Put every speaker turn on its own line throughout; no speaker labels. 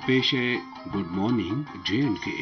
पेश है good morning J&K।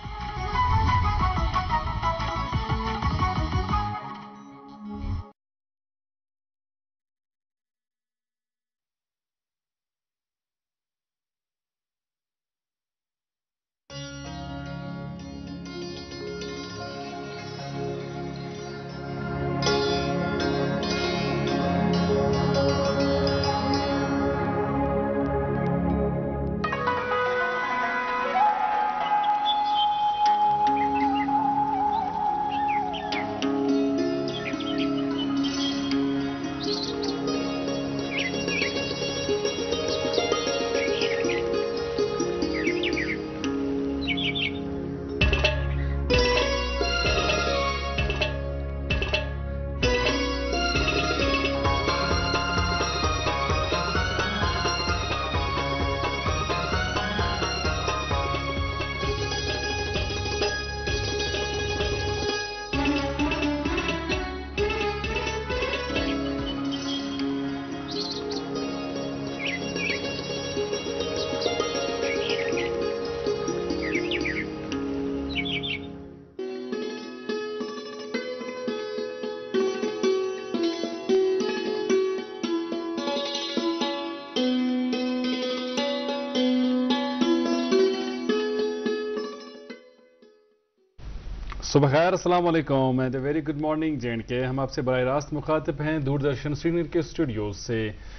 सुबह खैर, अस्सलाम वालेकुम and very good morning J&K। हम आपसे बराह रास्त मुखातिब हैं दूरदर्शन श्रीनगर के स्टूडियो से।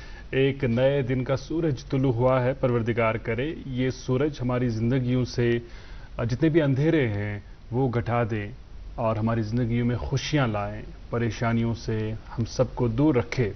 एक नए दिन का सूरज तुलू हुआ है, परवरदिगार करे ये सूरज हमारी ज़िंदगियों से जितने भी अंधेरे हैं वो घटा दे और हमारी ज़िंदगियों में खुशियाँ लाएं, परेशानियों से हम सबको दूर रखे,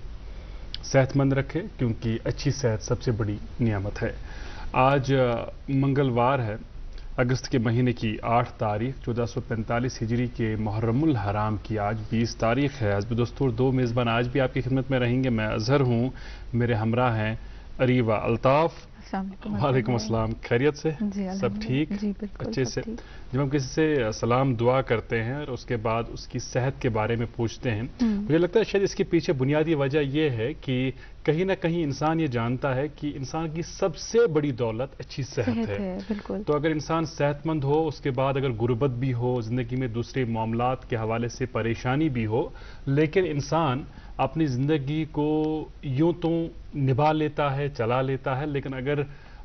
सेहतमंद रखे, क्योंकि अच्छी सेहत सबसे बड़ी नियामत है। आज मंगलवार है, अगस्त के महीने की 8 तारीख 1445 हिजरी के मुहर्रमुल हराम की आज 20 तारीख है। आज भी दोस्तों दो मेज़बान आज भी आपकी खिदमत में रहेंगे। मैं अजहर हूँ, मेरे हमरा हैं अरीबा अल्ताफ़। वालेकुम अस्सलाम, खैरियत से? सब ठीक?
जी,
अच्छे से। जब हम किसी से सलाम दुआ करते हैं और उसके बाद उसकी सेहत के बारे में पूछते हैं, मुझे लगता है शायद इसके पीछे बुनियादी वजह यह है कि कहीं ना कहीं इंसान ये जानता है कि इंसान की सबसे बड़ी दौलत अच्छी सेहत है। तो अगर इंसान सेहतमंद हो, उसके बाद अगर गुर्बत भी हो, ज़िंदगी में दूसरे मामलात के हवाले से परेशानी भी हो, लेकिन इंसान अपनी ज़िंदगी को यूं तो निभा लेता है, चला लेता है, लेकिन अगर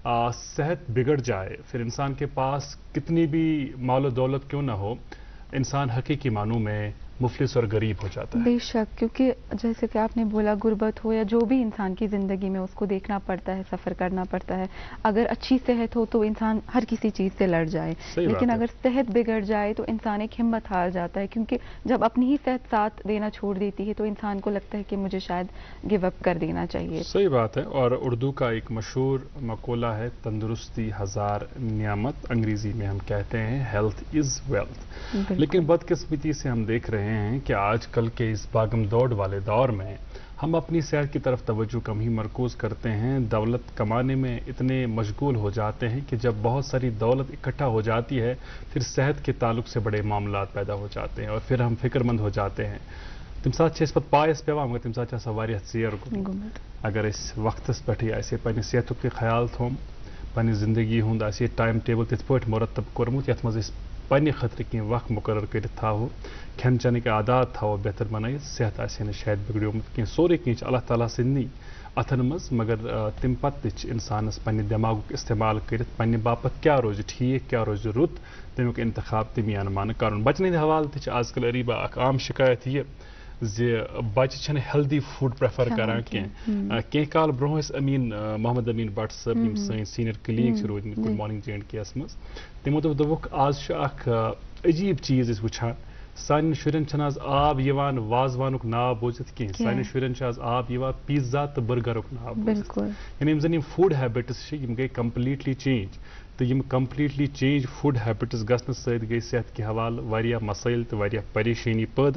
सेहत बिगड़ जाए फिर इंसान के पास कितनी भी माल दौलत क्यों ना हो, इंसान हकीकी मानों में मुफलिस और गरीब हो जाता है।
बेशक, क्योंकि जैसे कि आपने बोला, गुर्बत हो या जो भी इंसान की ज़िंदगी में उसको देखना पड़ता है, सफ़र करना पड़ता है। अगर अच्छी सेहत हो तो इंसान हर किसी चीज़ से लड़ जाए, लेकिन अगर सेहत बिगड़ जाए तो इंसान एक हिम्मत हार जाता है, क्योंकि जब अपनी ही सेहत साथ देना छोड़ देती है तो इंसान को लगता है कि मुझे शायद गिव अप कर देना चाहिए।
सही बात है। और उर्दू का एक मशहूर मक़ूला है, तंदुरुस्ती हज़ार नियामत, अंग्रेज़ी में हम कहते हैं हेल्थ इज़ वेल्थ। लेकिन बदकिस्मती से हम देख रहे हैं कि आजकल के इस भागम दौड़ वाले दौर में हम अपनी सेहत की तरफ तवज्जो कम ही मरकूज़ करते हैं। दौलत कमाने में इतने मशगूल हो जाते हैं कि जब बहुत सारी दौलत इकट्ठा हो जाती है फिर सेहत के ताल्लुक से बड़े मामलात पैदा हो जाते हैं और फिर हम फिक्रमंद हो जाते हैं। तम सात पायस पेवान मगर तम सात वारिया ज़ेर गोमुत। अगर इस वक्त पे ऐसे पन्ने सेहतुक ते ख्याल थोम, पन्ने ज़िंदगी हुंद ऐसे टाइम टेबल तिथ पट मुरतब कोरमुत यथ मज पन्ने खतर की वक्त मुकर्रर कर थावो, खेन चन के आदात थावो बेहतर बनाई, सेहत आसे शायद बिगड़ोमुत कह सोरे कह अल्लाह ताला सिंदी अथन मज, मगर तम पे इंसानस पन्ने दिमागुक इस्तेमाल कर पन्ने बापत क्या रोज ठीक क्या रोज रुत तमिक इंतखाब तमी अनुमान कर। बचन हंद हवाले तज आजकल अरीबा आम शिकायत ये बच्चे छन हेल्दी फूड प्रेफर करान कह काल ब्रोह अमीन मोहम्मद अमीन भट्ट सब सन सीनियर कलीग रोजम गुड मॉर्निंग J&K मज, तमो दोक आज अजीब चीज़ वुचान, सान शुरन आज आब यवान वाजवानुक नाव बोजित कह, सान शुरन आज आब यवान पिज्जा तो बर्गरुक नाव बोजित, यानी जन फूड हैबिट्स गई कम्प्लीटली चेंज। तो यम कम्प्लीटली चेंज फूड हैबिट्स गसन सत गई सेहत के हवाले वारिया मसाइल तो वारिया परेशानी पद।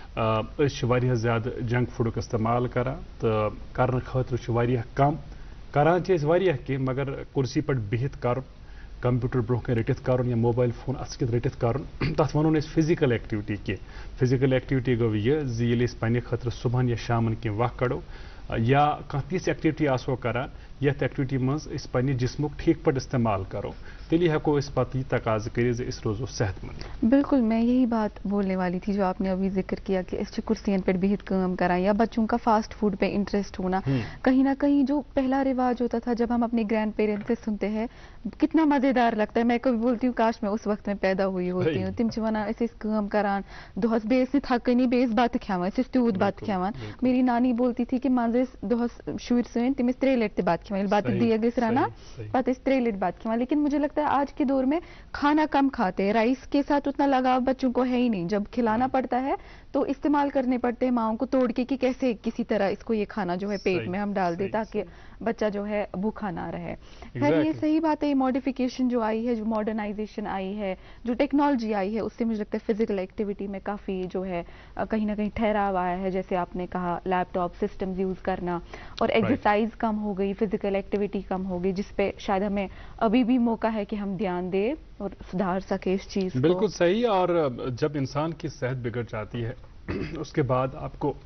वारिया ज़्यादा जंक फूडुक इस्तेमाल करान तो करने खतर वारिया कम करान वारिया कह, मगर कुर्सी पर बिहित कर, कंप्यूटर ब्रोह कन रटित कर या मोबाइल फोन अस रटित कर, तथ वनो फिजिकल एक्टिविटी कह। फिजिकल एक्टिविटी गो यह पन्ने खतर सुबह या शामन कह वक्त कड़ो या कह तिस एक्टिविटी आसो करान یتھ ایکٹیویٹی مز اس پنہ جسمک ٹھیک پٹ استعمال کرو تیلی ہیکو اس پتہ یہ تقاضہ کرت اس روزو صحت مند.
بالکل میں یہی بات بولنے والی تھی جو آپ نے ابھی ذکر کیا کہ اس کرسین پہ بہت کام کرائیں یا بچوں کا فاسٹ فوڈ پہ انٹرسٹ ہونا. کہیں نہ کہیں جو پہلا رواج ہوتا تھا جب ہم اپنے گرینڈ پیرنٹ سے سنتے ہیں کتنا مزیدار لگتا ہے. میں کبھی بولتی ہوں کاش میں اس وقت میں پیدا ہوئی ہوتی ہوں. تم ونان اس کام کران دہس بیس تھکانی بیس بت کھیوان اس تیوت بت کھیوان. میری نانی بولتی تھی کہ مز دہس شر سن تمس 3 لٹ بت کھیوان بت دیگ ٲسۍ رنان پتہ 3 لٹ بت کھیوان. لیکن مجھے لگتا ہے آج کے دور میں کھانا کم کھاتے ہیں, رائس کے ساتھ اتنا لگاؤ بچوں کو ہے ہی نہیں. جب کھلانا پڑتا ہے تو استعمال کرنے پڑتے ہیں ماؤں کو توڑ کے کہ کیسے کسی طرح اس کو یہ کھانا جو ہے پیٹ میں ہم ڈال دیں تاکہ بچہ جو ہے بھوکا نہ رہے. خیر یہ صحیح بات ہے, یہ ماڈیفیکیشن جو آئی ہے, جو ماڈرنائزیشن آئی ہے, جو ٹیکنالوجی آئی ہے, اس سے مجھے لگتا ہے فزیکل ایکٹیویٹی میں کافی جو ہے کہیں نہ کہیں ٹھہراو آیا ہے. جیسے آپ نے کہا لیپ ٹاپ سسٹمز یوز کرنا اور ایکسرسائز کم ہو گئی, فزیکل ایکٹیویٹی کم ہو گئی, جس پہ شاید ہمیں ابھی بھی موقع ہے کہ ہم دھیان دیں اور سدھار سکے اس چیز کو.
بالکل صحیح. اور جب انسان کی صحت بگڑ جاتی ہے اس کے بعد آپ کو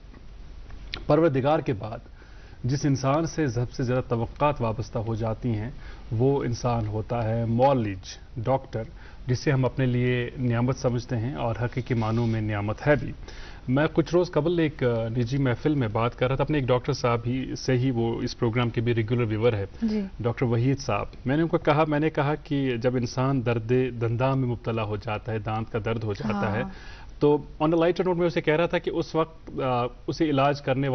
پروردگار کے بعد جس انسان سے سب سے زیادہ توقعات وابستہ ہو جاتی ہیں وہ انسان ہوتا ہے معالج, ڈاکٹر, جسے ہم اپنے لیے نعمت سمجھتے ہیں اور حقیقی معنوں میں نعمت ہے بھی. میں کچھ روز قبل ایک نجی محفل میں بات کر رہا تھا اپنے ایک ڈاکٹر صاحب ہی سے ہی, وہ اس پروگرام کے بھی ریگولر ویور ہے, ڈاکٹر وحید صاحب. میں نے کہا کہ جب انسان درد دنداں میں مبتلا ہو جاتا ہے, دانت کا درد ہو جاتا ہے, تو آن اے لائٹر نوٹ میں اسے کہہ رہا تھا کہ اس وقت اسے علاج کرنے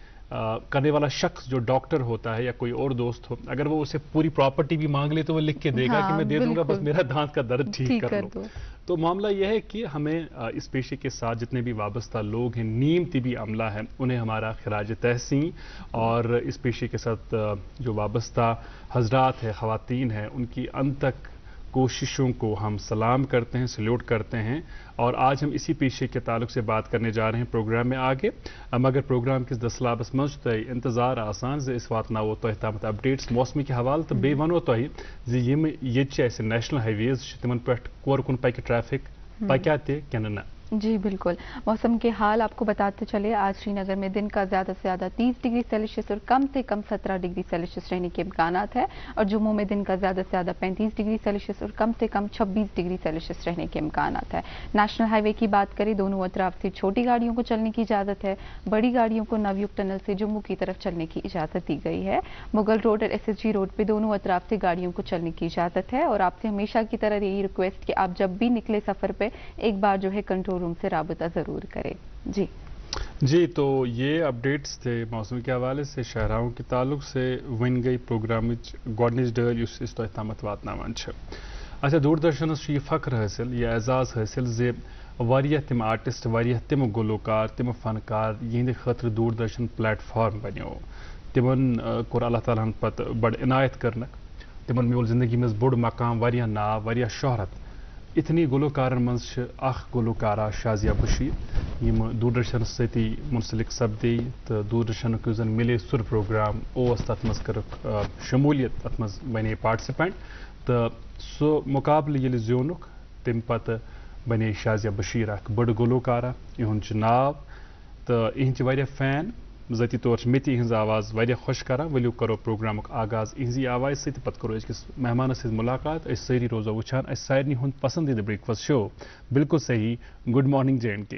والا شخص جو ڈاکٹر ہوتا ہے یا کوئی اور دوست ہو, اگر وہ اسے پوری پراپرٹی بھی مانگ لے تو وہ لکھ کے دے گا کہ میں دے دوں گا, بس میرا دانت کا درد ٹھیک کر لو. تو معاملہ یہ ہے کہ ہمیں اس پیشے کے ساتھ جتنے بھی وابستہ لوگ ہیں, نیم طبی عملہ ہے, انہیں ہمارا خراج تحسین, اور اس پیشے کے ساتھ جو وابستہ حضرات ہیں, خواتین ہیں, ان کی انتک کوششوں کو ہم سلام کرتے ہیں, سلیوٹ کرتے ہیں. اور آج ہم اسی پیشے کے تعلق سے بات کرنے جا رہے ہیں پروگرام میں آگے. مگر پروگرام کس دسلابس مز انتظار آسان اس واتنو تہ تامت اپڈیٹس موسمی کے حوالہ تو بیٚیہِ ونو تۄہہِ زِ یِم ییٚتہِ چھِ اَسہِ نیشنل ہائی ویز چھِ تِمن پٮ۪ٹھ کور کُن پکہِ ٹریفک پکیا تہِ کِنہٕ نہ.
جی بالکل, موسم کے حال آپ کو بتاتے چلے. آج شری نگر میں دن کا زیادہ سے زیادہ 30 ڈگری سیلسیس اور کم سے کم 17 ڈگری سیلسیس رہنے کے امکانات ہے, اور جموں میں دن کا زیادہ سے زیادہ 35 ڈگری سیلسیس اور کم سے کم 26 ڈگری سیلسیس رہنے کے امکانات ہے. نیشنل ہائی وے کی بات کریں, دونوں اطراف سے چھوٹی گاڑیوں کو چلنے کی اجازت ہے, بڑی گاڑیوں کو نویوگ ٹنل سے جموں کی طرف چلنے کی اجازت دی گئی ہے. مغل روڈ اور ایس ایس جی روڈ پہ دونوں اطراف سے گاڑیوں کو چلنے کی اجازت ہے. اور آپ سے ہمیشہ کی طرح یہی ریکویسٹ کہ آپ جب بھی نکلے سفر پہ ایک بار جو ہے کنٹرول روم سے رابطہ ضرور کرے.
جی تو یہ اپڈیٹس تھے موسم کے حوالے سے, شہراؤں کے تعلق سے. ون گئی پروگرام گۄڈنِچ ڈٲلۍ یُس أسۍ تۄہہِ تامَتھ واتناوان چھِ. اچھا, دوردرشنس چھُ یہ فخر حٲصِل, یہ اعزاز حٲصِل زِ واریاہ تِم آرٹسٹ, واریاہ تِم گلوکار, تِم فنکار یِہنٛدِ خٲطرٕ دوردرشن پلیٹ فارم بنیو. تِمن کوٚر اللہ تعالیٰ ہن پتہٕ بڑٕ عنایت کرنکھ, تِمن میول زندگی منٛز بوٚڑ مقام, واریاہ ناو, واریاہ شہرت. اتنی گلوکارن منٛز چھِ اکھ گلوکارہ شازیہ بشیر یِم دوردرشنس سۭتی منسلک سپدے, تہٕ دوردرشنُک یُس زن مِلے سُر پروگرام اوس تتھ منٛز کٔرٕکھ شموٗلیت, تتھ منٛز بنے پارٹسپینٹ. تہٕ سُہ مقابلہٕ ییٚلہِ زیوٗنُکھ تمہِ پتہٕ بنے شازیہ بشیر اکھ بٔڑ گلوکارہ, یِہُنٛد چھُ ناو, تہٕ یِہنٛدۍ چھِ واریاہ فین. ذٲتی طور چھِ مےٚ تہِ یِہنٛز آواز واریاہ خۄش کران. ؤلِو کرو پروگرامُک آغاز یِہنٛزی آوازِ سۭتۍ, پتہٕ کرو أزکِس مہمانس سۭتۍ مُلاقات. أسۍ سٲری روزو وٕچھان اَسہِ سارنٕے ہُنٛد پسندیدٕ بریکفاسٹ شو. بالکل صحیح, گڈ مارننگ JNK.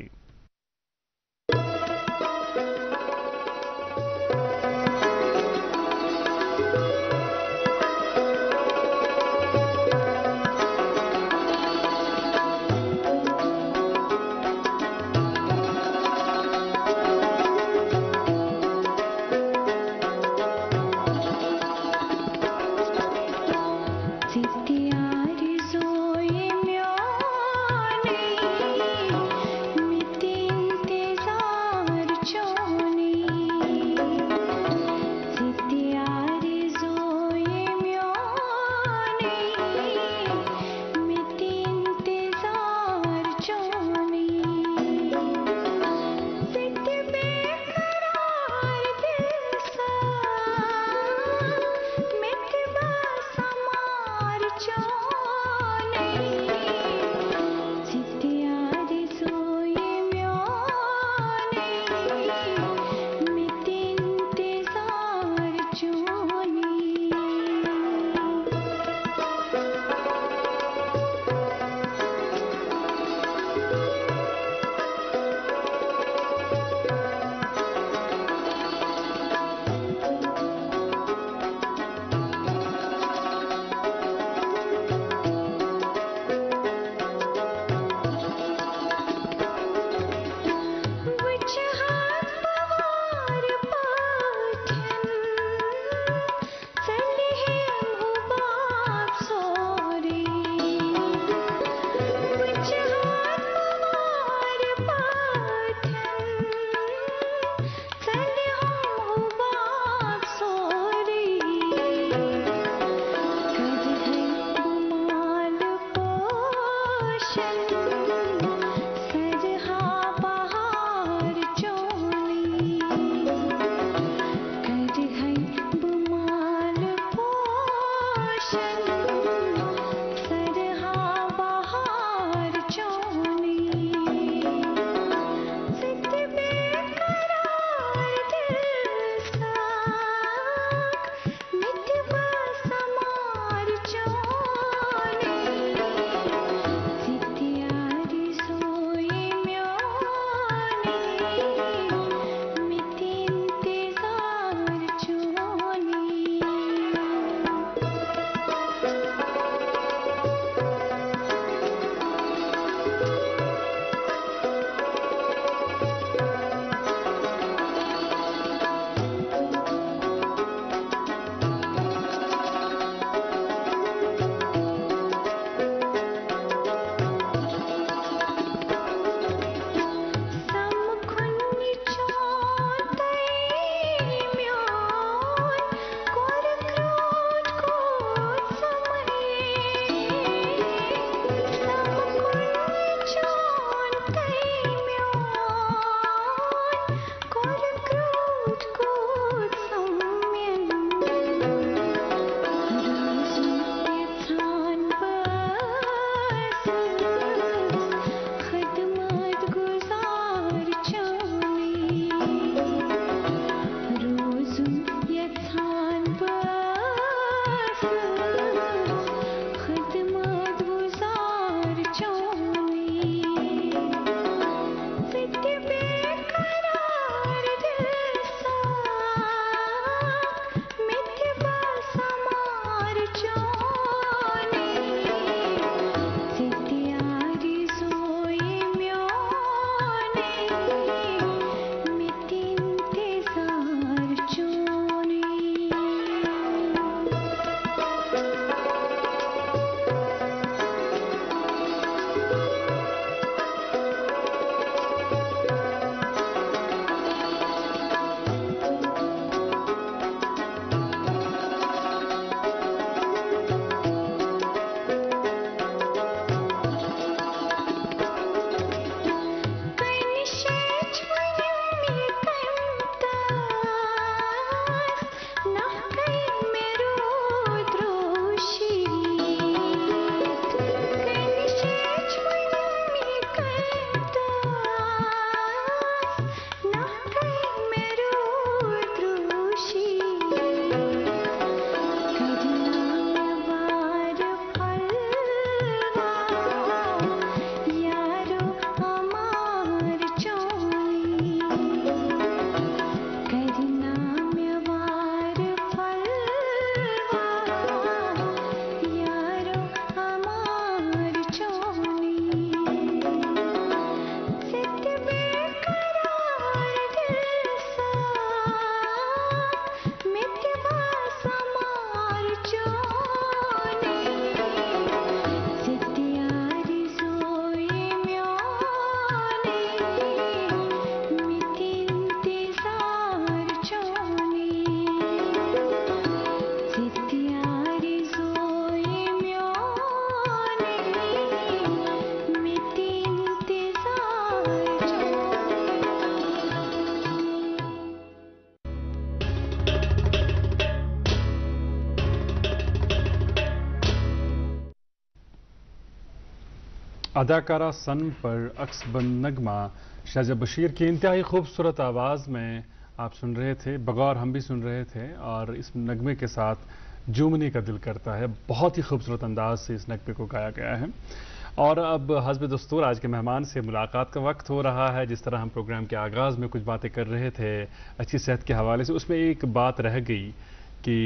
اداکارہ سن پر عکس بند نغمہ شاہجہاں بشیر کی انتہائی خوبصورت آواز میں آپ سن رہے تھے، بغور ہم بھی سن رہے تھے، اور اس نغمے کے ساتھ جھومنے کا دل کرتا ہے۔ بہت ہی خوبصورت انداز سے اس نغمے کو گایا گیا ہے۔ اور اب حسب دستور آج کے مہمان سے ملاقات کا وقت ہو رہا ہے۔ جس طرح ہم پروگرام کے آغاز میں کچھ باتیں کر رہے تھے اچھی صحت کے حوالے سے، اس میں ایک بات رہ گئی کہ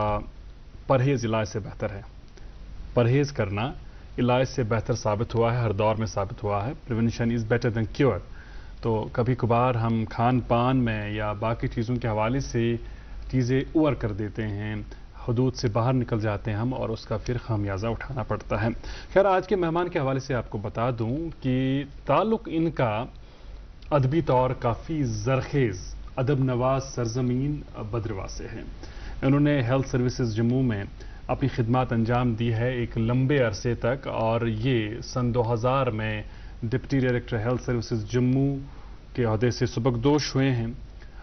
پرہیز علاج سے بہتر ہے۔ پرہیز کرنا علاج سے بہتر ثابت ہوا ہے، ہر دور میں ثابت ہوا ہے۔ Prevention is better than cure. تو کبھی کبھار ہم کھان پان میں یا باقی چیزوں کے حوالے سے چیزیں اوور کر دیتے ہیں، حدود سے باہر نکل جاتے ہیں ہم، اور اس کا پھر خمیازہ اٹھانا پڑتا ہے۔ خیر، آج کے مہمان کے حوالے سے آپ کو بتا دوں کہ تعلق ان کا ادبی طور کافی زرخیز ادب نواز سرزمین بدرواہ سے ہے۔ انہوں نے ہیلتھ سروسز جموں میں اپنی خدمات انجام دی ہے ایک لمبے عرصے تک، اور یہ سن 2000 میں deputy director health services Jammu کے عہدے سے سبکدوش ہوئے ہیں۔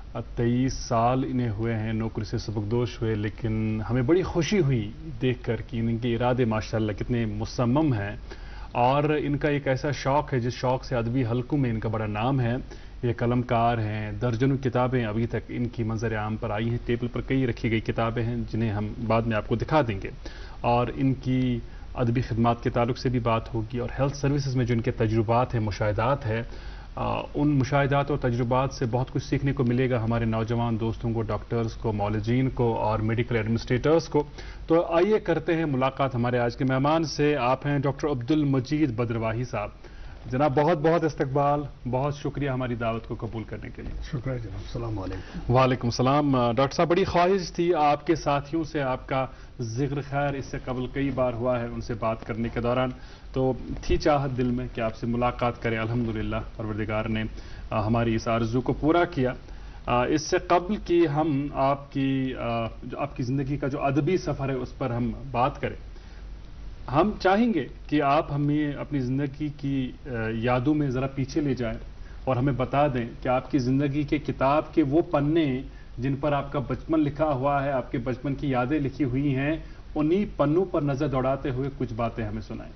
23 سال انہیں ہوئے ہیں نوکری سے سبکدوش ہوئے، لیکن ہمیں بڑی خوشی ہوئی دیکھ کر کہ ان کے ارادے ماشاءاللہ کتنے مصمم ہیں، اور ان کا ایک ایسا شوق ہے جس شوق سے ادبی حلقوں میں ان کا بڑا نام ہے۔ یہ قلم کار ہیں، درجنوں کتابیں ابھی تک ان کی منظر عام پر آئی ہیں، ٹیبل پر کئی رکھی گئی کتابیں ہیں جنہیں ہم بعد میں آپ کو دکھا دیں گے، اور ان کی ادبی خدمات کے تعلق سے بھی بات ہوگی، اور ہیلتھ سروسز میں جو ان کے تجربات ہیں، مشاہدات ہیں، ان مشاہدات اور تجربات سے بہت کچھ سیکھنے کو ملے گا ہمارے نوجوان دوستوں کو، ڈاکٹرز کو، معالجین کو اور میڈیکل ایڈمنسٹریٹرز کو۔ تو آئیے کرتے ہیں ملاقات ہمارے آج کے مہمان سے۔ آپ ہیں ڈاکٹر عبدالمجید بدرواہی صاحب۔ جناب بہت بہت استقبال، بہت شکریہ ہماری دعوت کو قبول کرنے کے لیے۔
شکریہ جناب، السلام علیکم۔
وعلیکم السلام۔ ڈاکٹر صاحب، بڑی خواہش تھی آپ کے ساتھیوں سے، آپ کا ذکر خیر اس سے قبل کئی بار ہوا ہے ان سے بات کرنے کے دوران، تو تھی چاہت دل میں کہ آپ سے ملاقات کریں۔ الحمدللہ پروردگار نے ہماری اس آرزو کو پورا کیا۔ اس سے قبل کہ ہم آپ کی زندگی کا جو ادبی سفر ہے اس پر ہم بات کریں، ہم چاہیں گے کہ آپ ہمیں اپنی زندگی کی یادوں میں ذرا پیچھے لے جائیں اور ہمیں بتا دیں کہ آپ کی زندگی کے کتاب کے وہ پنے جن پر آپ کا بچپن لکھا ہوا ہے، آپ کے بچپن کی یادیں لکھی ہوئی ہیں، انہی پنوں پر نظر دوڑاتے ہوئے کچھ باتیں ہمیں سنائیں۔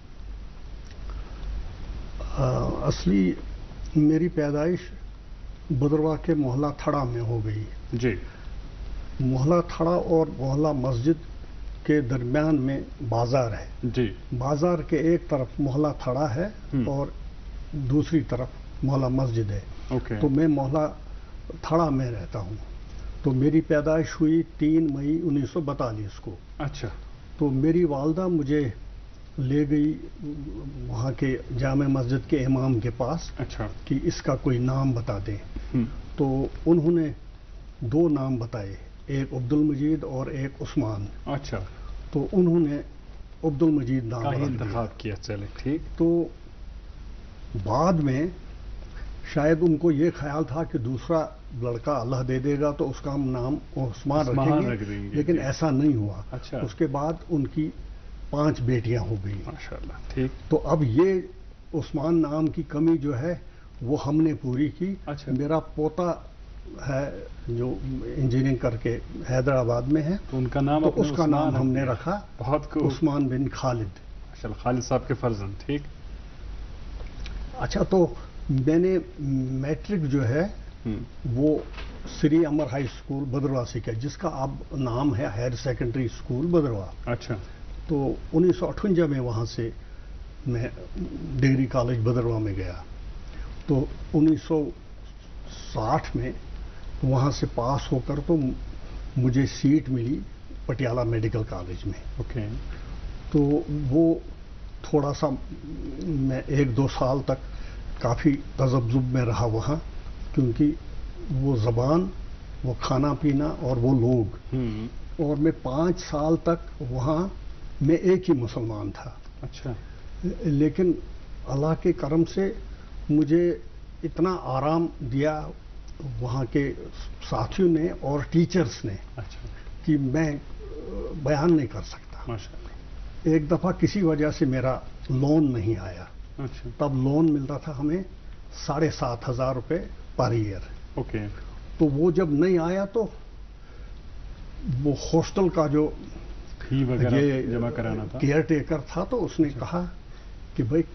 اصلی میری پیدائش بدرواہ کے محلہ تھڑا میں ہو گئی۔
جی۔
محلہ تھڑا اور محلہ مسجد کے درمیان میں بازار ہے۔
جی۔
بازار کے ایک طرف محلہ تھڑا ہے اور دوسری طرف محلہ مسجد ہے۔ تو میں محلہ تھڑا میں رہتا ہوں۔ تو میری پیدائش ہوئی 3 مئی 1942 کو۔
اچھا۔
تو میری والدہ مجھے لے گئی وہاں کے جامع مسجد کے امام کے پاس،
اچھا، کہ
اس کا کوئی نام بتا دیں۔ تو انہوں نے 2 نام بتائے، ایک عبدالمجید اور ایک عثمان۔
اچھا۔
تو انہوں نے عبدالمجید نام
انتخاب کیا۔ چلے ٹھیک۔
تو بعد میں شاید ان کو یہ خیال تھا کہ دوسرا لڑکا اللہ دے دے گا تو اس کا ہم نام عثمان رکھیں گے، لیکن ایسا نہیں ہوا۔
اچھا۔
اس کے بعد ان کی 5 بیٹیاں ہو گئی۔
ماشاءاللہ۔ ٹھیک۔
تو اب یہ عثمان نام کی کمی جو ہے وہ ہم نے پوری کی۔
اچھا۔
میرا پوتا ہے جو انجینئرنگ کر کے حیدرآباد میں ہے،
تو ان کا نام،
تو اس کا نام ہم نے رکھا
بہت
عثمان بن خالد۔
ماشاءاللہ، خالد صاحب کے فرزند۔ ٹھیک۔
اچھا، تو میں نے میٹرک جو ہے وہ سری امر ہائی اسکول بدرواہ سے کیا، جس کا اب نام ہے ہائر سیکنڈری اسکول بدرواہ۔
اچھا۔
تو 1958 میں وہاں سے میں ڈگری کالج بدرواہ میں گیا۔ تو 1960 میں وہاں سے پاس ہو کر تو مجھے سیٹ ملی پٹیالہ میڈیکل کالج میں۔
اوکے۔
تو وہ تھوڑا سا میں 1-2 سال تک کافی تذبذب میں رہا وہاں، کیونکہ وہ زبان، وہ کھانا پینا اور وہ لوگ، اور میں 5 سال تک وہاں میں ایک ہی مسلمان تھا۔
اچھا۔
لیکن اللہ کے کرم سے مجھے اتنا آرام دیا وہاں کے ساتھیوں نے اور ٹیچرز نے،
اچھا،
کہ میں بیان نہیں کر سکتا۔
ماشاءاللہ۔
ایک دفعہ کسی وجہ سے میرا لون نہیں آیا۔
اچھا۔
تب لون ملتا تھا ہمیں 7,500 روپے پر ایئر۔
اوکے۔
تو وہ جب نہیں آیا تو وہ ہاسٹل کا جو
فی وغیرہ جمع کرانا تھا،
کیئر ٹیکر تھا، تو اس نے کہا کہ بھائی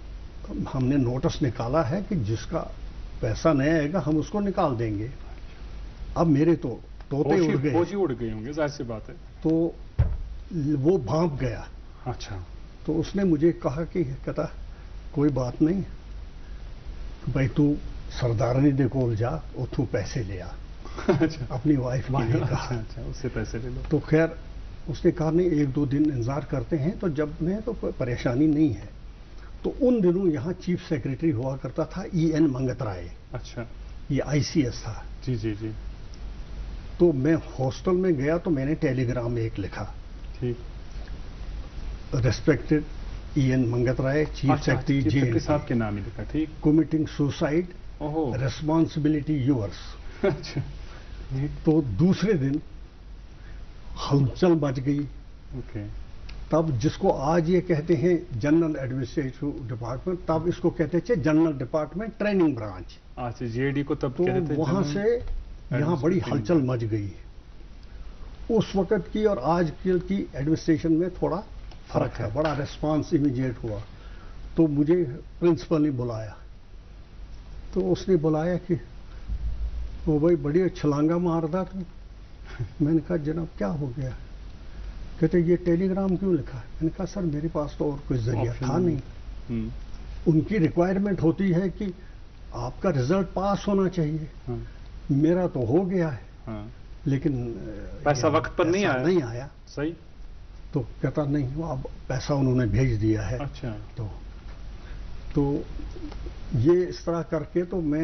ہم نے نوٹس نکالا ہے کہ جس کا پیسہ نہیں آئے گا ہم اس کو نکال دیں گے. اب میرے تو طوطے اڑ گئے.
فوجی اڑ گئے ہوں گے، ظاہر سی بات ہے.
تو وہ بھانپ گیا.
اچھا.
تو اس نے مجھے کہا کہ کہتا کوئی بات نہیں بھائی، تو سردارنی دے کول جا، اتوں پیسے لے آ. اپنی وائف کے لیے کہا.
اچھا، اس سے پیسے لے لو.
تو خیر اس نے کہا نہیں 1-2 دن انتظار کرتے ہیں. تو جب میں تو کوئی پریشانی نہیں ہے. تو ان دنوں یہاں چیف سیکریٹری ہوا کرتا تھا EN منگت رائے.
اچھا.
یہ ICS تھا.
جی جی جی.
تو میں ہاسٹل میں گیا تو میں نے ٹیلی گرام ایک لکھا.
ٹھیک.
Respected EN Mangat Rai, chief secretary JNK
صاحب کے نام ہی لکھا. ٹھیک.
Committing suicide, responsibility yours.
اچھا.
تو دوسرے دن ہلچل مچ گئی.
اوکے.
تب جس کو آج یہ کہتے ہیں جنرل ایڈمنسٹریٹو ڈپارٹمنٹ, تب اس کو کہتے تھے جنرل ڈپارٹمنٹ ٹریننگ برانچ.
اچھا, JD کو تب
تو
کہتے تھے.
وہاں سے یہاں بڑی ہلچل مچ گئی. اس وقت کی اور آج کی ایڈمنسٹریشن میں تھوڑا فرق ہے. بڑا ریسپانس امیڈیٹ ہوا. تو مجھے پرنسپل نے بلایا. تو اس نے بلایا کہ وہ بھائی بڑی چھلانگا مارتا تو. میں نے کہا جناب کیا ہو گیا؟ کہتے یہ ٹیلی گرام کیوں لکھا ہے؟ میں نے کہا سر میرے پاس تو اور کوئی ذریعہ تھا نہیں. ان کی ریکوائرمنٹ ہوتی ہے کہ آپ کا رزلٹ پاس ہونا چاہیے. میرا تو ہو گیا ہے لیکن
پیسہ وقت پر نہیں
آیا.
صحیح.
تو کہتا نہیں اب پیسہ انہوں نے بھیج دیا ہے.
اچھا.
تو یہ اس طرح کر کے تو میں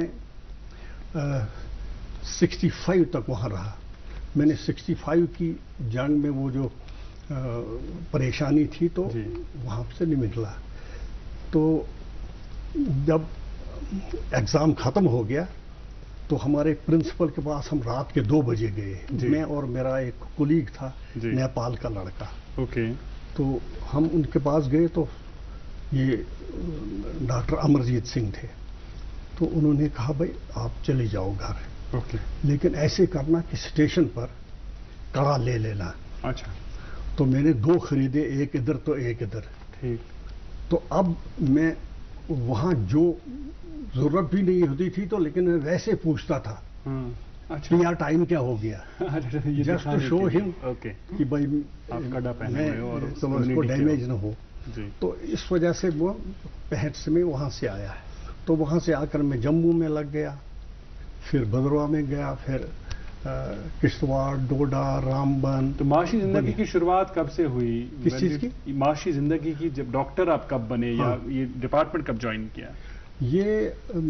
65 تک وہاں رہا. میں نے 65 کی جنگ میں وہ جو پریشانی تھی تو وہاں سے نہیں نکلا. تو جب ایگزام ختم ہو گیا تو ہمارے پرنسپل کے پاس ہم رات کے 2 بجے گئے. میں اور میرا ایک کولیگ تھا نیپال کا لڑکا.
اوکے.
تو ہم ان کے پاس گئے تو یہ ڈاکٹر امرجیت سنگھ تھے. تو انہوں نے کہا بھائی آپ چلے جاؤ گھر, لیکن ایسے کرنا کہ اسٹیشن پر کڑا لے لینا.
اچھا.
تو میں نے 2 خریدے, ایک ادھر تو ایک ادھر.
ٹھیک. تو
اب میں وہاں جو ضرورت بھی نہیں ہوتی تھی تو لیکن میں ویسے پوچھتا تھا کہ یار ٹائم کیا ہو گیا, جسٹ ٹو شو ہم کہ بھائی تو اس کو ڈیمیج نہ ہو. تو اس وجہ سے وہ 65 میں وہاں سے آیا ہے. تو وہاں سے آ کر میں جموں میں لگ گیا, پھر بھدرواہ میں گیا, پھر کشتواڑ, ڈوڈا, رامبن.
تو معاشی زندگی کی شروعات کب سے ہوئی؟
کس چیز کی
معاشی زندگی کی؟ جب ڈاکٹر آپ کب بنے یا یہ ڈپارٹمنٹ کب جوائن کیا؟
یہ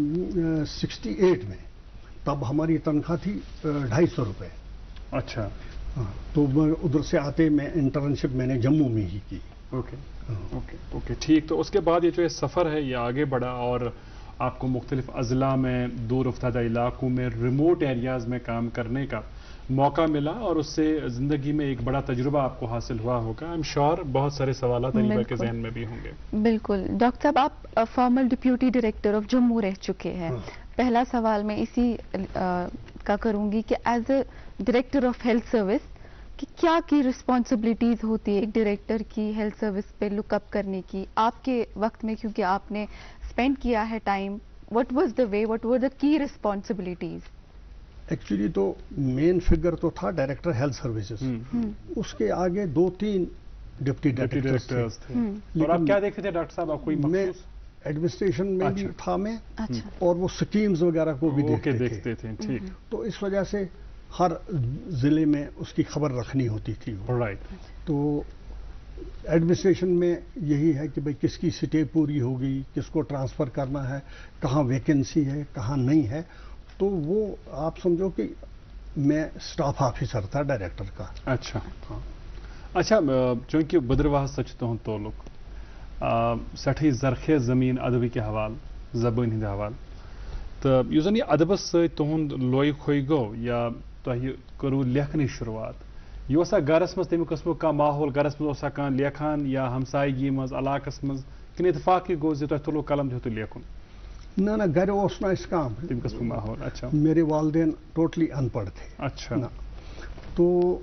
68 میں. تب ہماری تنخواہ تھی 250 روپے.
اچھا.
تو ادھر سے آتے میں انٹرنشپ میں نے جموں میں ہی کی.
Okay okay okay. ٹھیک. تو اس کے بعد یہ جو سفر ہے یہ آگے بڑھا اور آپ کو مختلف اضلاع میں, دور افتادہ علاقوں میں, ریموٹ ایریاز میں کام کرنے کا موقع ملا اور اس سے زندگی میں ایک بڑا تجربہ آپ کو حاصل ہوا ہوگا. I'm sure بہت سارے سوالات طریقہ کے ذہن میں بھی ہوں گے.
بالکل. ڈاکٹر صاحب آپ former deputy director of Jammu رہ چکے ہیں. پہلا سوال میں اسی کا کروں گی کہ as a director of health service کہ کیا کی رسپانسبلٹیز ہوتی ہے ایک ڈائریکٹر کی ہیلتھ سروس پہ لک اپ کرنے کی آپ کے وقت میں, کیونکہ آپ نے اسپینڈ کیا ہے time. What was the way, what were the کی رسپانسبلٹیز؟
ایکچولی تو مین فگر تو تھا ڈائریکٹر ہیلتھ سروسز. اس کے آگے 2-3 ڈپٹی ڈائریکٹرز تھے.
اور آپ کیا دیکھتے تھے ڈاکٹر صاحب؟ آپ کوئی مخصوص
ایڈمنسٹریشن میں بھی تھا میں, اور وہ سکیمز وغیرہ کو بھی دیکھتے تھے.
ٹھیک.
تو اس وجہ سے ہر ضلع میں اس کی خبر رکھنی ہوتی تھی. تو ایڈمنسٹریشن میں یہی ہے کہ بھئی کس کی سٹے پوری ہو گئی, کس کو ٹرانسفر کرنا ہے, کہاں ویکنسی ہے, کہاں نہیں ہے. تو وہ آپ سمجھو کہ میں سٹاف آفیسر تھا ڈائریکٹر کا.
اچھا. اچھا. چونکہ بدرواہ سچ تہد تعلق سٹھی زرخیز زمین ادبی کے حوال زبان ہند حوال تو اس زن یہ ادبس ست تہد لوئی کھوئی گو یا تہ کرو لیکھنی شروعات, یہ گرس مز تمہ قسم کا ماحول, گرس مز کان لیکھان یا ہمسائیگی مز علاقس مز کن اتفاقی گو تہ تلو قلم دیتو لیکن؟
نہ گھر اوس نہ اس کام
تم قسم ماحول. اچھا.
میرے والدین ٹوٹلی ان پڑھ تھے.
اچھا.
تو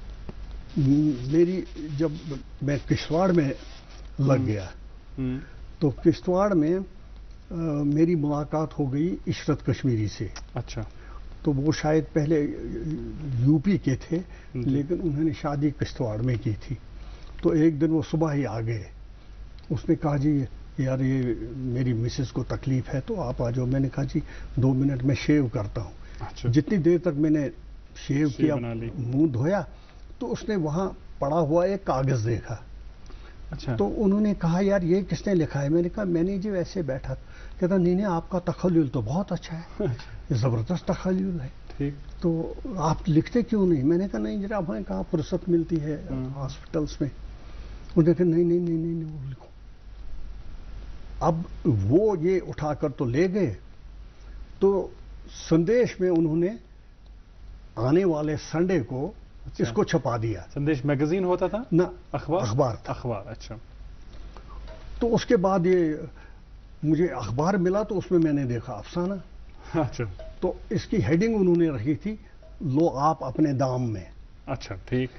میری جب میں کشتواڑ میں لگ گیا تو کشتواڑ میں میری ملاقات ہو گئی عشرت کشمیری سے.
اچھا.
تو وہ شاید پہلے یو پی کے تھے لیکن انہوں نے شادی کشتواڑ میں کی تھی. تو ایک دن وہ صبح ہی آ گئے. اس نے کہا جی یار یہ میری مسز کو تکلیف ہے تو آپ آ جاؤ. میں نے کہا جی 2 منٹ میں شیو کرتا ہوں.
اچھا.
جتنی دیر تک میں نے شیو کیا منہ دھویا تو اس نے وہاں پڑا ہوا ایک کاغذ دیکھا.
اچھا.
تو انہوں نے کہا یار یہ کس نے لکھا ہے؟ میں نے کہا میں نے جی ویسے بیٹھا. کہتا نہیں آپ کا تخیل تو بہت اچھا ہے, یہ زبردست تخیل ہے.
ٹھیک. تو
آپ لکھتے کیوں نہیں؟ میں نے کہا نہیں جناب ہمیں کہاں فرصت ملتی ہے ہاسپٹلس میں. انہوں نے کہا نہیں وہ لکھو. اب وہ یہ اٹھا کر تو لے گئے. تو سندیش میں انہوں نے آنے والے سنڈے کو اس کو چھپا دیا.
سندیش میگزین ہوتا تھا
نہ
اخبار
تھا.
اخبار. اچھا.
تو اس کے بعد یہ مجھے اخبار ملا تو اس میں نے دیکھا افسانہ.
اچھا. تو
اس کی ہیڈنگ انہوں نے رکھی تھی لو آپ اپنے دام میں.
اچھا. ٹھیک.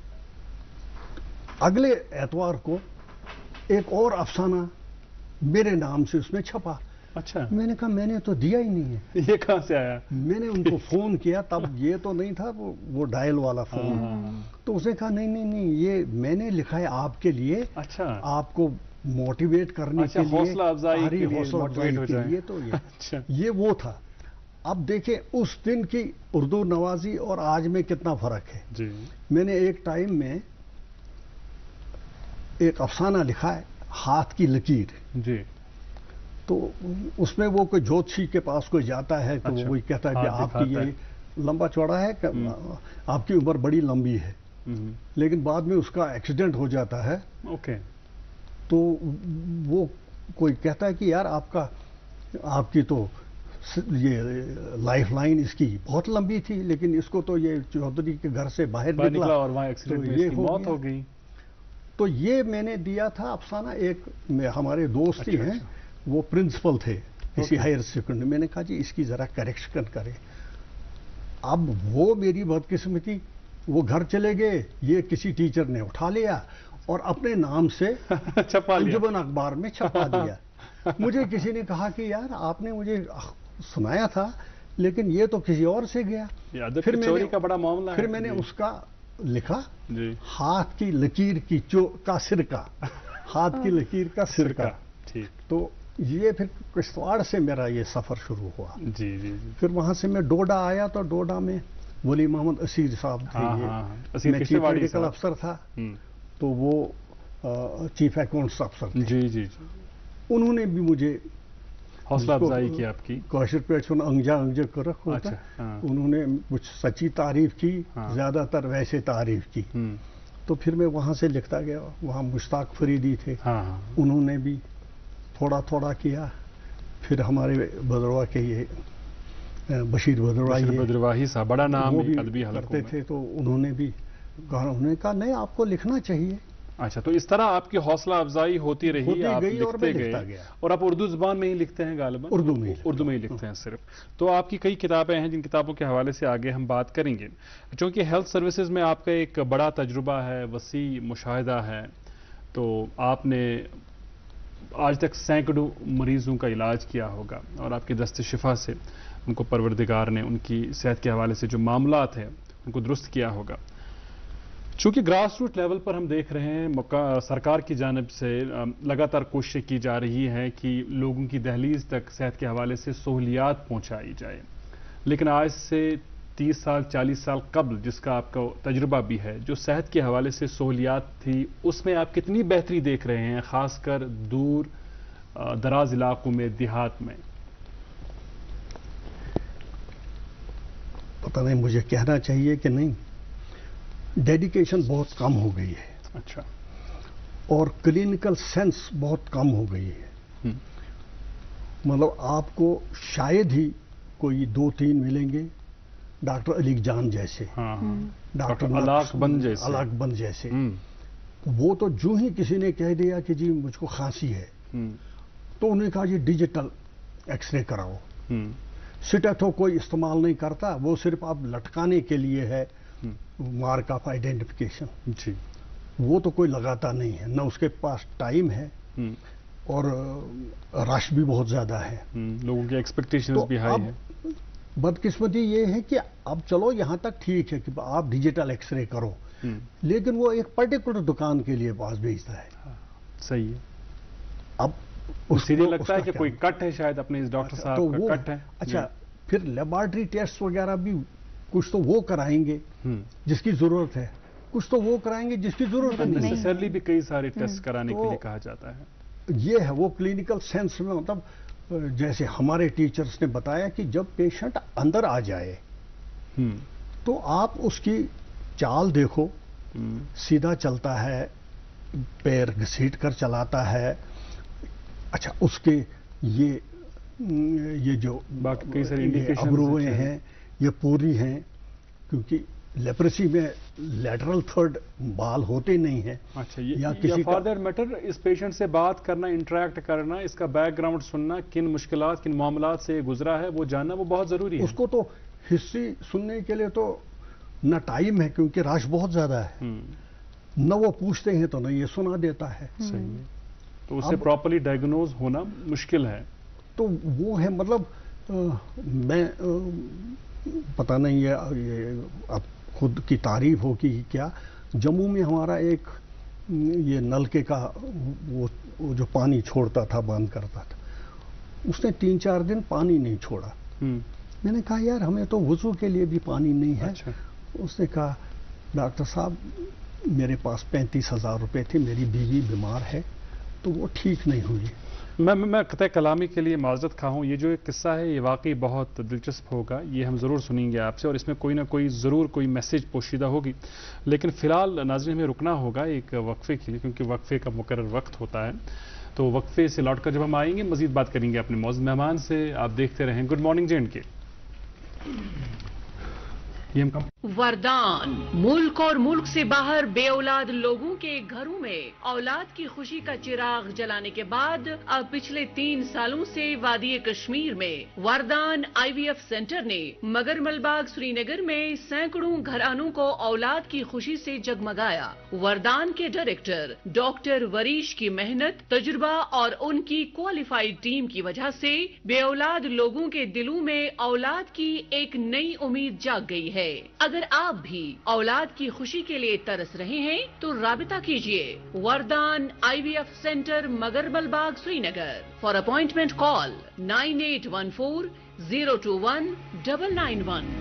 اگلے اتوار کو ایک اور افسانہ میرے نام سے اس میں چھپا.
اچھا.
میں نے کہا میں نے تو دیا ہی نہیں ہے.
یہ کہاں سے آیا؟
میں نے ان کو فون کیا, تب یہ تو نہیں تھا وہ ڈائل والا فون. تو اس نے کہا نہیں یہ میں نے لکھا ہے آپ کے لیے.
اچھا.
آپ کو موٹیویٹ کرنے کے لیے,
حوصلہ افزائی کے
لیے. تو یہ وہ تھا. اب دیکھیں اس دن کی اردو نوازی اور آج میں کتنا فرق ہے.
جی.
میں نے ایک ٹائم میں ایک افسانہ لکھا ہے ہاتھ کی لکیر.
جی.
تو اس میں وہ کوئی جوتشی کے پاس کوئی جاتا ہے تو وہی کہتا ہے کہ آپ کی یہ لمبا چوڑا ہے, آپ کی عمر بڑی لمبی ہے. لیکن بعد میں اس کا ایکسیڈنٹ ہو جاتا ہے.
اوکے.
تو وہ کوئی کہتا ہے کہ یار آپ کی تو یہ لائف لائن اس کی بہت لمبی تھی لیکن اس کو تو یہ چودھری کے گھر سے باہر نکلا
اور وہاں ایکسیڈنٹ میں اس کی موت ہو گئی.
تو یہ میں نے دیا تھا افسانہ. ایک ہمارے دوست ہی ہیں, وہ پرنسپل تھے کسی ہائر سیکنڈری. میں نے کہا جی اس کی ذرا کریکشن کرے. اب وہ میری بدقسمتی, وہ گھر چلے گئے, یہ کسی ٹیچر نے اٹھا لیا اور اپنے نام سے انجمن اخبار میں چھپا دیا. مجھے کسی نے کہا کہ یار آپ نے مجھے سنایا تھا لیکن یہ تو کسی اور سے گیا.
پھر چوری کا بڑا معاملہ ہے.
پھر میں نے اس کا لکھا ہاتھ کی لکیر کا سرکہ. ہاتھ کی لکیر کا سرکہ. تو یہ پھر کشتواڑ سے میرا یہ سفر شروع ہوا.
جی.
پھر وہاں سے میں ڈوڈا آیا تو ڈوڈا میں ولی محمد اسیر صاحب تھے. میں چیف میڈیکل افسر تھا تو وہ چیف اکاؤنٹس افسر تھے.
جی.
انہوں نے بھی مجھے
حوصلہ افزائی کی آپ کی.
کوشر پہ انگجا کر رکھا ہوتا. انہوں نے کچھ سچی تعریف کی, زیادہ تر ویسے تعریف کی. تو پھر میں وہاں سے لکھتا گیا. وہاں مشتاق فریدی تھے, انہوں نے بھی تھوڑا کیا. پھر ہمارے بدرواہ کے یہ بشیر
بدرواہی صاحب بڑا نام
بھی کرتے تھے تو انہوں نے بھی کہا نہیں آپ کو لکھنا چاہیے.
اچھا. تو اس طرح آپ کی حوصلہ افزائی ہوتی رہی, آپ لکھتے گئے. اور آپ اردو زبان میں ہی لکھتے ہیں غالباً؟ اردو میں ہی لکھتے ہیں صرف. تو آپ کی کئی کتابیں ہیں جن کتابوں کے حوالے سے آگے ہم بات کریں گے. چونکہ ہیلتھ سروسز میں آپ کا ایک بڑا تجربہ ہے, وسیع مشاہدہ ہے. تو آپ نے آج تک سینکڑوں مریضوں کا علاج کیا ہوگا اور آپ کے دست شفا سے ان کو پروردگار نے ان کی صحت کے حوالے سے جو معاملات ہیں ان کو درست کیا ہوگا. چونکہ گراس روٹ لیول پر ہم دیکھ رہے ہیں سرکار کی جانب سے لگاتار کوششیں کی جا رہی ہیں کہ لوگوں کی دہلیز تک صحت کے حوالے سے سہولیات پہنچائی جائے. لیکن آج سے 30 سال 40 سال قبل جس کا آپ کا تجربہ بھی ہے, جو صحت کے حوالے سے سہولیات تھی اس میں آپ کتنی بہتری دیکھ رہے ہیں, خاص کر دور دراز علاقوں میں, دیہات میں؟
پتہ نہیں مجھے کہنا چاہیے کہ نہیں, ڈیڈیکیشن بہت کم ہو گئی ہے.
اچھا.
اور کلینکل سینس بہت کم ہو گئی ہے. مطلب آپ کو شاید ہی کوئی 2-3 ملیں گے ڈاکٹر علی جان جیسے,
ڈاکٹر علاق
بند جیسے. وہ تو جو ہی کسی نے کہہ دیا کہ جی مجھ کو کھانسی ہے تو انہوں نے کہا جی ڈیجیٹل ایکس رے کراؤ. سٹیتھو کوئی استعمال نہیں کرتا, وہ صرف آپ لٹکانے کے لیے ہے, مارک آف آئیڈینٹیفیکیشن.
جی.
وہ تو کوئی لگاتا نہیں ہے, نہ اس کے پاس ٹائم ہے اور رش بھی بہت زیادہ ہے،
لوگوں کی ایکسپیکٹیشنز بھی ہائی ہیں.
بدقسمتی یہ ہے کہ اب چلو یہاں تک ٹھیک ہے کہ آپ ڈیجیٹل ایکس رے کرو، لیکن وہ ایک پرٹیکولر دکان کے لیے پاس بھیجتا ہے.
صحیح ہے.
اب
اس لیے لگتا ہے کہ کوئی کٹ ہے شاید اپنے اس ڈاکٹر صاحب کا کٹ ہے.
اچھا پھر لیبارٹری ٹیسٹ وغیرہ بھی کچھ تو وہ کرائیں گے جس کی ضرورت ہے، کچھ تو وہ کرائیں گے جس کی ضرورت نہیں.
نیسیسرلی بھی کئی سارے ٹیسٹ کرانے کے لیے کہا جاتا ہے.
یہ ہے وہ کلینکل سینس میں، مطلب جیسے ہمارے ٹیچرز نے بتایا کہ جب پیشنٹ اندر آ جائے تو آپ اس کی چال دیکھو، سیدھا چلتا ہے، پیر گھسیٹ کر چلاتا ہے، اچھا اس کے یہ جو ابرویں ہیں یہ پوری ہیں، کیونکہ لیپریسی میں لیٹرل تھرڈ بال ہوتے نہیں ہیں.
اچھا یا فار دیٹ میٹر اس پیشنٹ سے بات کرنا، انٹریکٹ کرنا، اس کا بیک گراؤنڈ سننا، کن مشکلات کن معاملات سے گزرا ہے وہ جاننا وہ بہت ضروری ہے.
اس کو تو ہسٹری سننے کے لیے تو نہ ٹائم ہے کیونکہ رش بہت زیادہ ہے، نہ وہ پوچھتے ہیں تو نہ یہ سنا دیتا ہے.
صحیح ہے. تو اسے پراپرلی ڈائگنوز ہونا مشکل ہے.
تو وہ ہے، مطلب میں پتہ نہیں ہے اب خود کی تعریف ہو کہ کیا، جموں میں ہمارا ایک یہ نلکے کا وہ جو پانی چھوڑتا تھا بند کرتا تھا، اس نے 3-4 دن پانی نہیں چھوڑا. میں نے کہا یار ہمیں تو وضو کے لیے بھی پانی نہیں ہے. اس نے کہا ڈاکٹر صاحب میرے پاس 35,000 روپے تھے، میری بیوی بیمار ہے تو وہ ٹھیک نہیں ہوئی.
میں قطع کلامی کے لیے معذرت خواہ ہوں. یہ جو ایک قصہ ہے یہ واقعی بہت دلچسپ ہوگا، یہ ہم ضرور سنیں گے آپ سے، اور اس میں کوئی نہ کوئی ضرور کوئی میسج پوشیدہ ہوگی. لیکن فی الحال ناظرین ہمیں رکنا ہوگا ایک وقفے کے لیے، کیونکہ وقفے کا مقرر وقت ہوتا ہے. تو وقفے سے لوٹ کر جب ہم آئیں گے مزید بات کریں گے اپنے موزوں مہمان سے. آپ دیکھتے رہیں گڈ مارننگ JNK.
وردان ملک اور ملک سے باہر بے اولاد لوگوں کے گھروں میں اولاد کی خوشی کا چراغ جلانے کے بعد اب پچھلے 3 سالوں سے وادی کشمیر میں وردان IVF سینٹر نے مگر ملباغ سری نگر میں سینکڑوں گھرانوں کو اولاد کی خوشی سے جگمگایا. وردان کے ڈائریکٹر ڈاکٹر وریش کی محنت، تجربہ اور ان کی کوالیفائڈ ٹیم کی وجہ سے بے اولاد لوگوں کے دلوں میں اولاد کی ایک نئی امید جاگ گئی ہے. اگر آپ بھی اولاد کی خوشی کے لیے ترس رہے ہیں تو رابطہ کیجیے وردان IVF centre Magarmalbagh Srinagar. For appointment call 9814 021 991.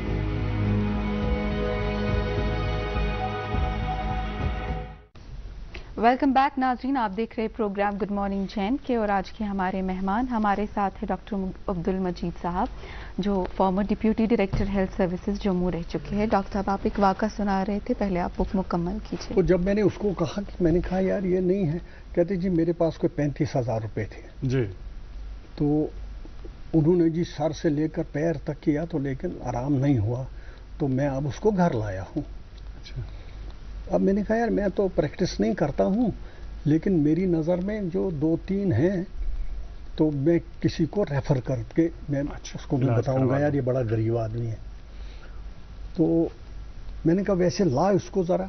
Welcome back ناظرین، آپ دیکھ رہے پروگرام گڈ مارننگ JNK اور آج کے ہمارے مہمان ہمارے ساتھ ہیں ڈاکٹر عبد المجید صاحب جو former deputy director health services Jammu رہ چکے ہیں. ڈاکٹر صاحب آپ ایک واقعہ سنا رہے تھے، پہلے آپ وہ مکمل کیجیے.
تو جب میں نے اس کو کہا کہ میں نے کہا یار یہ نہیں ہے، کہتے جی میرے پاس کوئی 35,000 روپے تھے
جی.
تو انہوں نے جی سر سے لے کر پیر تک کیا تو لیکن آرام نہیں ہوا، تو میں اب اس کو گھر لایا ہوں.
اچھا.
اب میں نے کہا یار میں تو پریکٹس نہیں کرتا ہوں، لیکن میری نظر میں جو 2-3 ہیں تو میں کسی کو ریفر کر کے میں اس کو بھی بتاؤں گا یار یہ بڑا غریب آدمی ہے. تو میں نے کہا ویسے لا اس کو ذرا.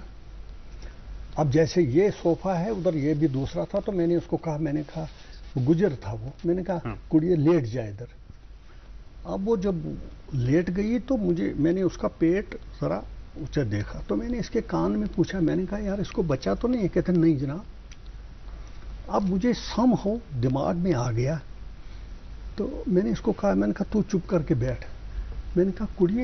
اب جیسے یہ صوفہ ہے ادھر یہ بھی دوسرا تھا، تو میں نے اس کو کہا، میں نے کہا گجر تھا وہ، میں نے کہا کڑیے لیٹ جائے ادھر. اب وہ جب لیٹ گئی تو میں نے اس کا پیٹ ذرا اونچا دیکھا، تو میں نے اس کے کان میں پوچھا، میں نے کہا یار اس کو بچا تو نہیں ہے؟ کہتے نہیں جناب. اب مجھے سم ہو دماغ میں آ گیا، تو میں نے اس کو کہا، میں نے کہا تو چپ کر کے بیٹھ. میں نے کہا کڑیے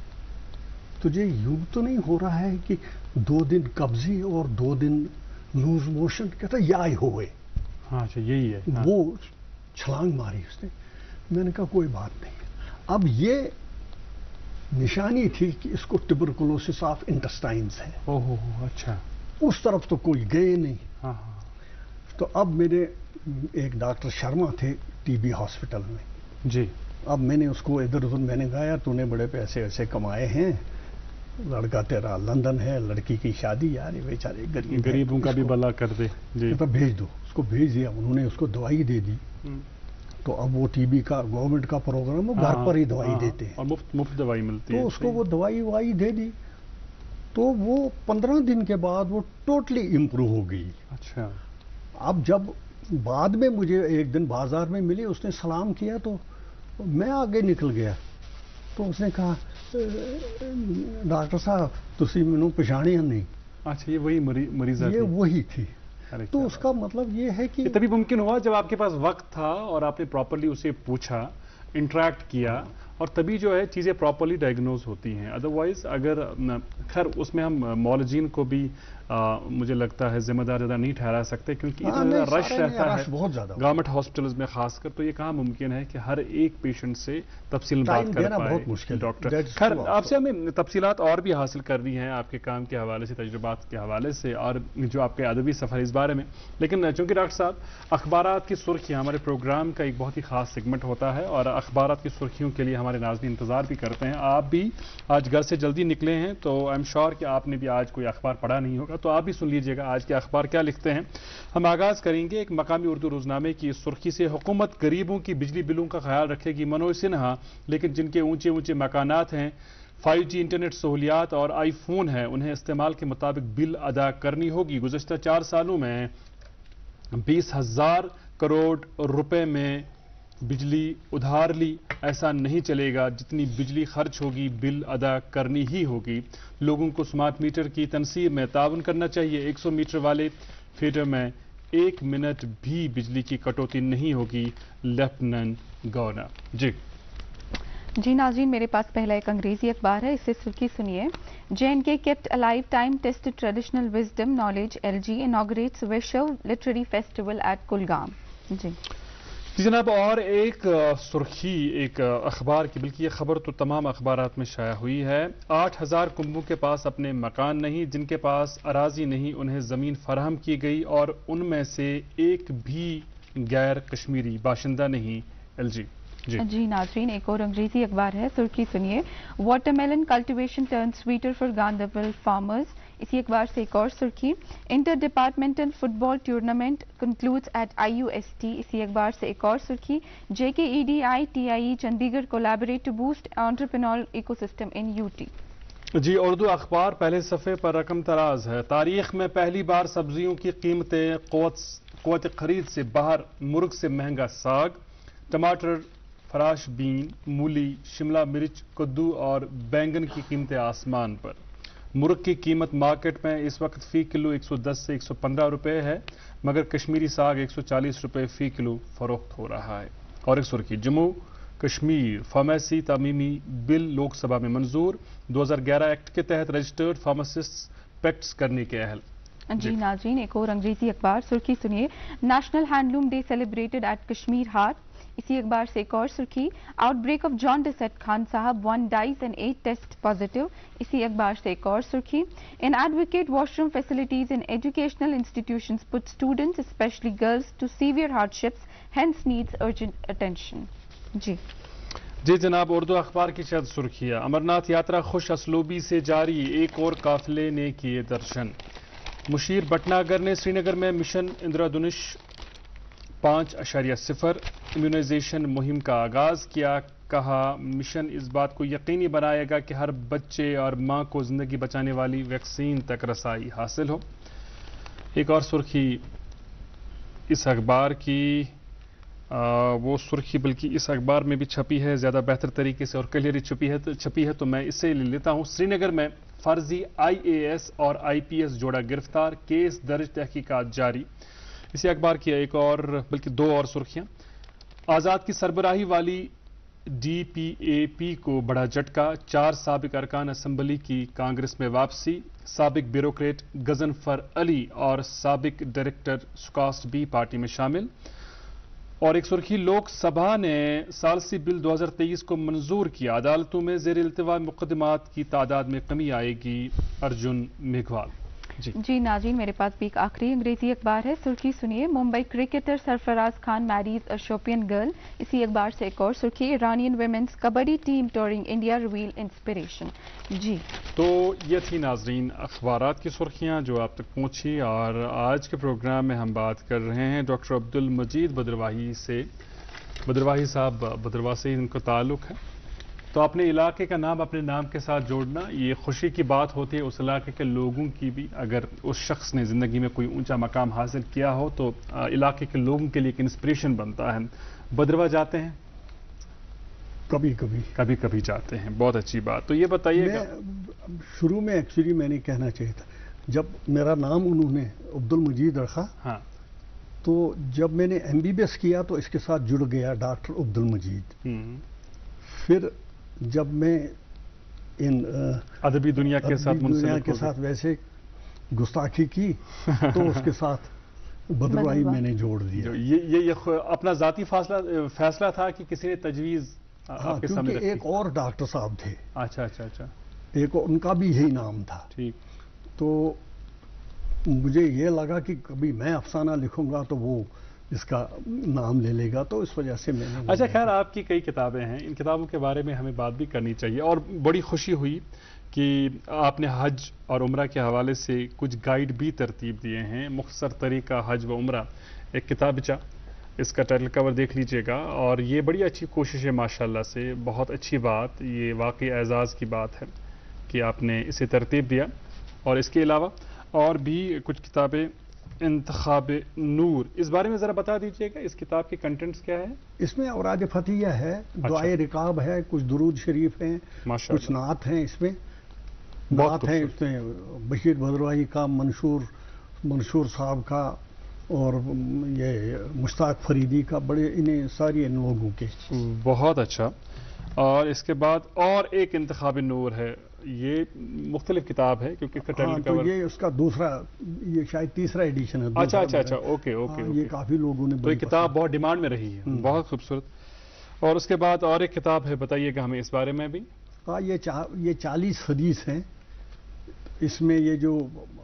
تجھے یوں تو نہیں ہو رہا ہے کہ 2 دن قبضی اور 2 دن لوز موشن؟ کہتا یا ہی ہوئے.
ہاں اچھا یہی ہے.
وہ چھلانگ ماری اس نے. میں نے کہا کوئی بات نہیں. اب یہ نشانی تھی کہ اس کو ٹیوبرکلوسس آف انٹسٹائنز ہے.
اوہ اچھا.
اس طرف تو کوئی گئے نہیں.
ہاں.
تو اب میرے ایک ڈاکٹر شرما تھے TB ہاسپٹل میں
جی.
اب میں نے اس کو ادھر ادھر میں نے کہا یار تو نے بڑے پیسے ایسے کمائے ہیں، لڑکا تیرا لندن ہے، لڑکی کی شادی، یار یہ بیچارے
غریبوں کا بھی بھلا کر دے. جی.
تو بھیج دو. اس کو بھیج دیا، انہوں نے اس کو دوائی دے دی. تو اب وہ TB کا گورنمنٹ کا پروگرام، وہ گھر پر ہی دوائی دیتے ہیں
اور مفت دوائی ملتی ہے.
تو اس کو وہ دوائی دے دی، تو وہ 15 دن کے بعد وہ ٹوٹلی امپروو ہو گئی.
اچھا.
اب جب بعد میں مجھے ایک دن بازار میں ملی, اس نے سلام کیا تو میں آگے نکل گیا, تو اس نے کہا ڈاکٹر صاحب تسی مینوں پہچانیا نہیں.
اچھا, یہ وہی مریضہ
یہ وہی تھی. تو اس کا مطلب یہ ہے کہ
تبھی ممکن ہوا جب آپ کے پاس وقت تھا اور آپ نے پراپرلی اسے پوچھا, انٹریکٹ کیا, اور تبھی جو ہے چیزیں پراپرلی ڈائگنوز ہوتی ہیں. ادروائز اگر خیر اس میں ہم مولوجین کو بھی مجھے لگتا ہے ذمہ دار زیادہ نہیں ٹھہرا سکتے, کیونکہ اتنا زیادہ رش رہتا ہے
بہت زیادہ
گورنمنٹ ہاسپٹلز میں خاص کر, تو یہ کہاں ممکن ہے کہ ہر ایک پیشنٹ سے تفصیل بات کر پائے ڈاکٹر. خیر آپ سے ہمیں تفصیلات اور بھی حاصل کرنی ہیں آپ کے کام کے حوالے سے, تجربات کے حوالے سے, اور جو آپ کے ادبی سفر اس بارے میں. لیکن چونکہ ڈاکٹر صاحب اخبارات کی سرخیاں ہمارے پروگرام کا ایک بہت ہی خاص سیگمنٹ ہوتا ہے, اور اخبارات کی سرخیوں کے لیے ہمارے ناظرین انتظار بھی کرتے ہیں. آپ بھی آج گھر سے جلدی نکلے ہیں تو آئی ایم شیور کہ آپ نے بھی آج کوئی اخبار پڑھا نہیں ہوگا, تو آپ بھی سن لیجئے گا آج کے اخبار کیا لکھتے ہیں. ہم آغاز کریں گے ایک مقامی اردو روزنامے کی سرخی سے. حکومت غریبوں کی بجلی بلوں کا خیال رکھے گی منوج سنہا, لیکن جن کے اونچے اونچے مکانات ہیں, 5G انٹرنیٹ سہولیات اور آئی فون ہے, انہیں استعمال کے مطابق بل ادا کرنی ہوگی. گزشتہ 4 سالوں میں 20,000 کروڑ روپے میں بجلی ادھار لی. ایسا نہیں چلے گا, جتنی بجلی خرچ ہوگی بل ادا کرنی ہی ہوگی. لوگوں کو سمارٹ میٹر کی تنصیب میں تعاون کرنا چاہیے. 100 میٹر والے فیڈر میں 1 منٹ بھی بجلی کی کٹوتی نہیں ہوگی. Lieutenant governor.
جی ناظرین, میرے پاس پہلا ایک انگریزی اخبار ہے, اس سے سرخی سنیے. JNK kept alive time-tested traditional wisdom knowledge. LG inaugurates Vishav Literary Festival at Kulgam. جی
جناب, اور ایک سرخی ایک اخبار کی, بلکہ یہ خبر تو تمام اخبارات میں شائع ہوئی ہے. 8,000 کنبوں کے پاس اپنے مکان نہیں, جن کے پاس اراضی نہیں انہیں زمین فراہم کی گئی, اور ان میں سے ایک بھی غیر کشمیری باشندہ نہیں. LG.
جی ناظرین, ایک اور انگریزی اخبار ہے, سرخی سنیے. Watermelon cultivation turn sweeter for Ganderbal farmers. اسی اخبار سے ایک اور سرخی. Interdepartmental football tournament concludes at IUST. اسی اخبار سے ایک اور سرخی. JKEDI TIE Chandigarh collaborate to boost entrepreneur ecosystem in UT.
جی, اردو اخبار پہلے صفحے پر رقم تراز ہے. تاریخ میں پہلی بار سبزیوں کی قیمتیں قوت خرید سے باہر. مرغ سے مہنگا ساگ, ٹماٹر, فراش بین, مولی, شملہ مرچ, کدو اور بینگن کی قیمتیں آسمان پر. مرغ کی قیمت مارکیٹ میں اس وقت فی کلو 110 سے 115 روپے ہے, مگر کشمیری ساگ 140 روپے فی کلو فروخت ہو رہا ہے. اور ایک سرخی. جموں کشمیر فارمیسی تعمیمی بل لوک سبھا میں منظور. 2011 ایکٹ کے تحت رجسٹرڈ فارماسسٹ پیکٹس کرنے کے اہل.
جی ناظرین, ایک اور انگریزی اخبار, سرخی سنیے. National handloom day celebrated at Kashmir Haat. اسی اخبار سے ایک اور سرخی. Outbreak of jaundice at Khansahib, 1 dies and 8 test positive. اسی اخبار سے ایک اور سرخی. Inadequate washroom facilities in educational institutions put students especially girls to severe hardships, hence needs urgent attention.
جی جناب, اردو اخبار کی چند سرخیاں. امرناتھ یاترا خوش اسلوبی سے جاری, ایک اور قافلے نے کیے درشن. مشیر بٹناگر نے سری نگر میں مشن اندرا دھنش 5.0 امیونائزیشن مہم کا آغاز کیا. کہا مشن اس بات کو یقینی بنائے گا کہ ہر بچے اور ماں کو زندگی بچانے والی ویکسین تک رسائی حاصل ہو. ایک اور سرخی اس اخبار کی, وہ سرخی بلکہ اس اخبار میں بھی چھپی ہے زیادہ بہتر طریقے سے اور کلیئرلی چھپی ہے تو میں اس سے لے لیتا ہوں. سری نگر میں فرضی IAS اور IPS جوڑا گرفتار, کیس درج, تحقیقات جاری. اسی اخبار کی ایک اور بلکہ 2 اور سرخیاں. آزاد کی سربراہی والی DPAP کو بڑا جھٹکا, 4 سابق ارکان اسمبلی کی کانگریس میں واپسی. سابق بیوروکریٹ غضنفر علی اور سابق ڈائریکٹر سکاسٹ بھی پارٹی میں شامل. اور ایک سرخی, لوک سبھا نے ثالثی بل 2023 کو منظور کیا. عدالتوں میں زیر التوا مقدمات کی تعداد میں کمی آئے گی. ارجن میگھوال.
جی ناظرین, میرے پاس بھی ایک آخری انگریزی اخبار ہے, سرخی سنیے. Mumbai cricketer Sarfaraz Khan marries a Shopian girl. اسی اخبار سے ایک اور سرخی. Iranian women's kabaddi team touring India reveal inspiration. جی
تو یہ تھی ناظرین اخبارات کی سرخیاں جو آپ تک پہنچی, اور آج کے پروگرام میں ہم بات کر رہے ہیں ڈاکٹر عبدالمجید بدرواہی سے. بدرواہی صاحب بدرواہ سے ان کا تعلق ہے, تو اپنے علاقے کا نام اپنے نام کے ساتھ جوڑنا یہ خوشی کی بات ہوتی ہے اس علاقے کے لوگوں کی بھی. اگر اس شخص نے زندگی میں کوئی اونچا مقام حاصل کیا ہو تو علاقے کے لوگوں کے لیے ایک انسپریشن بنتا ہے. بدروا جاتے ہیں؟ کبھی کبھی جاتے ہیں. بہت اچھی بات. تو یہ بتائیے گا
شروع میں ایکچولی میں نے کہنا چاہیے تھا جب میرا نام انہوں نے عبد المجید رکھا.
ہاں.
تو جب میں نے MBBS کیا تو اس کے ساتھ جڑ گیا ڈاکٹر عبد المجید. پھر جب میں ان
ادبی دنیا کے
ساتھ ویسے گستاخی کی تو اس کے ساتھ بدروائی میں نے جوڑ دیا.
یہ اپنا ذاتی فیصلہ تھا کہ کسی نے تجویز آپ کے سامنے رکھی؟
ایک اور ڈاکٹر صاحب تھے.
اچھا اچھا اچھا.
ایک ان کا بھی یہی نام تھا.
ٹھیک.
تو مجھے یہ لگا کہ کبھی میں افسانہ لکھوں گا تو وہ اس کا نام لے لے گا تو اس وجہ سے میں نے.
اچھا خیر آپ کی کئی کتابیں ہیں ان کتابوں کے بارے میں ہمیں بات بھی کرنی چاہیے اور بڑی خوشی ہوئی کہ آپ نے حج اور عمرہ کے حوالے سے کچھ گائیڈ بھی ترتیب دیے ہیں. مختصر طریقہ حج و عمرہ ایک کتابچہ اس کا ٹائٹل کور دیکھ لیجئے گا اور یہ بڑی اچھی کوشش ہے ماشاءاللہ سے. بہت اچھی بات. یہ واقعی اعزاز کی بات ہے کہ آپ نے اسے ترتیب دیا. اور اس کے علاوہ اور بھی کچھ کتابیں انتخاب نور اس بارے میں ذرا بتا دیجئے گا اس کتاب کے کنٹینٹس کیا ہے؟
اس میں اوراد فتحیہ ہے. دعائے رکاب ہے. کچھ درود شریف ہیں. کچھ نعت ہیں. اس میں نعت ہیں. اس میں بشیر بدروائی کا منشور صاحب کا اور یہ مشتاق فریدی کا بڑے انہیں ساری ان لوگوں کے.
بہت اچھا. اور اس کے بعد اور ایک انتخاب نور ہے. یہ مختلف کتاب ہے کیونکہ
تو یہ اس کا دوسرا یہ شاید تیسرا ایڈیشن ہے.
اچھا اچھا اچھا. Okay okay.
یہ کافی لوگوں نے
تو یہ کتاب بہت ڈیمانڈ میں رہی ہے. بہت خوبصورت. اور اس کے بعد اور ایک کتاب ہے بتائیے گا ہمیں اس بارے میں بھی.
ہاں یہ 40 حدیث ہیں. اس میں یہ جو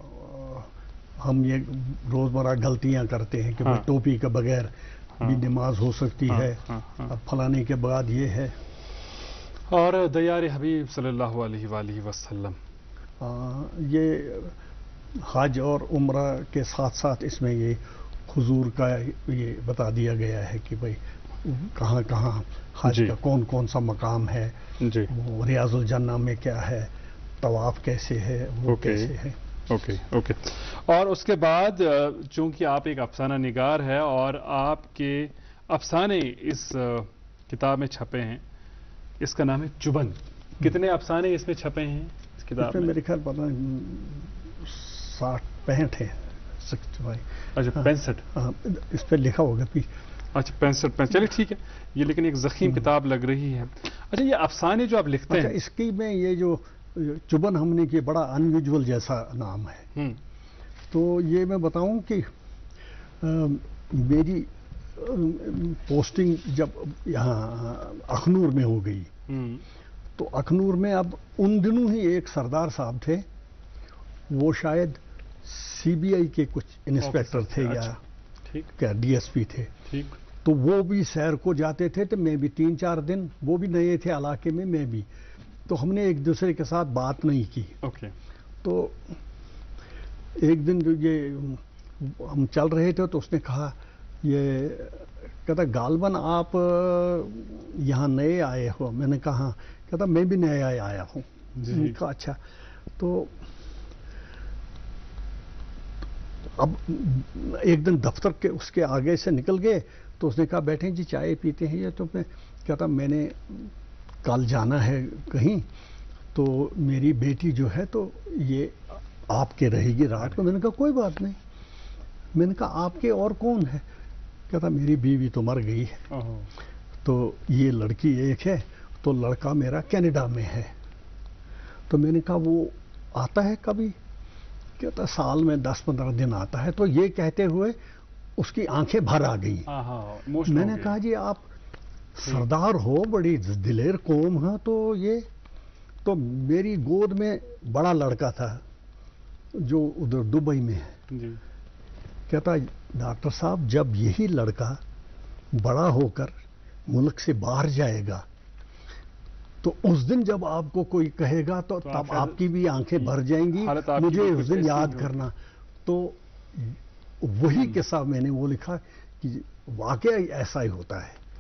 ہم یہ روزمرہ غلطیاں کرتے ہیں کہ ٹوپی کے بغیر بھی نماز ہو سکتی ہے. اب فلانے کے بعد یہ ہے.
اور دیار حبیب صلی اللہ علیہ وآلہ وسلم.
یہ حج اور عمرہ کے ساتھ ساتھ اس میں یہ حضور کا یہ بتا دیا گیا ہے کہ بھئی کہاں کہاں حج کا کون کون سا مقام ہے. وہ ریاض الجنہ میں کیا ہے. طواف کیسے ہے. وہ کیسے ہے.
Okay okay. اور اس کے بعد چونکہ آپ ایک افسانہ نگار ہے اور آپ کے افسانے اس کتاب میں چھپے ہیں. اس کا نام ہے چبن. کتنے افسانے اس میں چھپے ہیں اس کتاب میں؟
میرے خیال پتہ 60-65 ہیں.
اچھا 65
اس پہ لکھا ہوگا.
اچھا 65. چلیے ٹھیک ہے. یہ لیکن ایک ضخیم کتاب لگ رہی ہے. اچھا یہ افسانے جو آپ لکھتے ہیں
اس کی میں یہ جو چبن ہم نے کہ بڑا انویجول جیسا نام ہے. تو یہ میں بتاؤں کہ میری پوسٹنگ جب یہاں اخنور میں ہو گئی تو اخنور میں اب ان دنوں ہی ایک سردار صاحب تھے. وہ شاید CBI کے کچھ انسپیکٹر تھے یا کیا DSP تھے. تو وہ بھی سیر کو جاتے تھے تو میں بھی 3-4 دن. وہ بھی نئے تھے علاقے میں میں بھی. تو ہم نے ایک دوسرے کے ساتھ بات نہیں کی. تو ایک دن جو یہ ہم چل رہے تھے تو اس نے کہا یہ کہتا غالباً آپ یہاں نئے آئے ہو. میں نے کہا کہتا میں بھی نئے آیا ہوں. میں نے کہا اچھا. تو اب ایک دن دفتر کے اس کے آگے سے نکل گئے تو اس نے کہا بیٹھیں جی چائے پیتے ہیں. یہ تو میں کہتا میں نے کل جانا ہے کہیں تو میری بیٹی جو ہے تو یہ آپ کے رہے گی رات کو. میں نے کہا کوئی بات نہیں. میں نے کہا آپ کے اور کون ہے؟ کہتا میری بیوی تو مر گئی ہے. تو یہ لڑکی ایک ہے. تو لڑکا میرا کینیڈا میں ہے. تو میں نے کہا وہ آتا ہے کبھی؟ کہتا سال میں 10-15 دن آتا ہے. تو یہ کہتے ہوئے اس کی آنکھیں بھر آ گئی. میں نے کہا جی آپ سردار ہو بڑی دلیر قوم ہے. تو یہ تو میری گود میں بڑا لڑکا تھا جو ادھر دبئی میں ہے. کہتا ڈاکٹر صاحب جب یہی لڑکا بڑا ہو کر ملک سے باہر جائے گا تو اس دن جب آپ کو کوئی کہے گا تو تب آپ کی بھی آنکھیں بھر جائیں گی. مجھے اس دن یاد کرنا. تو وہی قصہ میں نے وہ لکھا کہ واقعی ایسا ہی ہوتا ہے.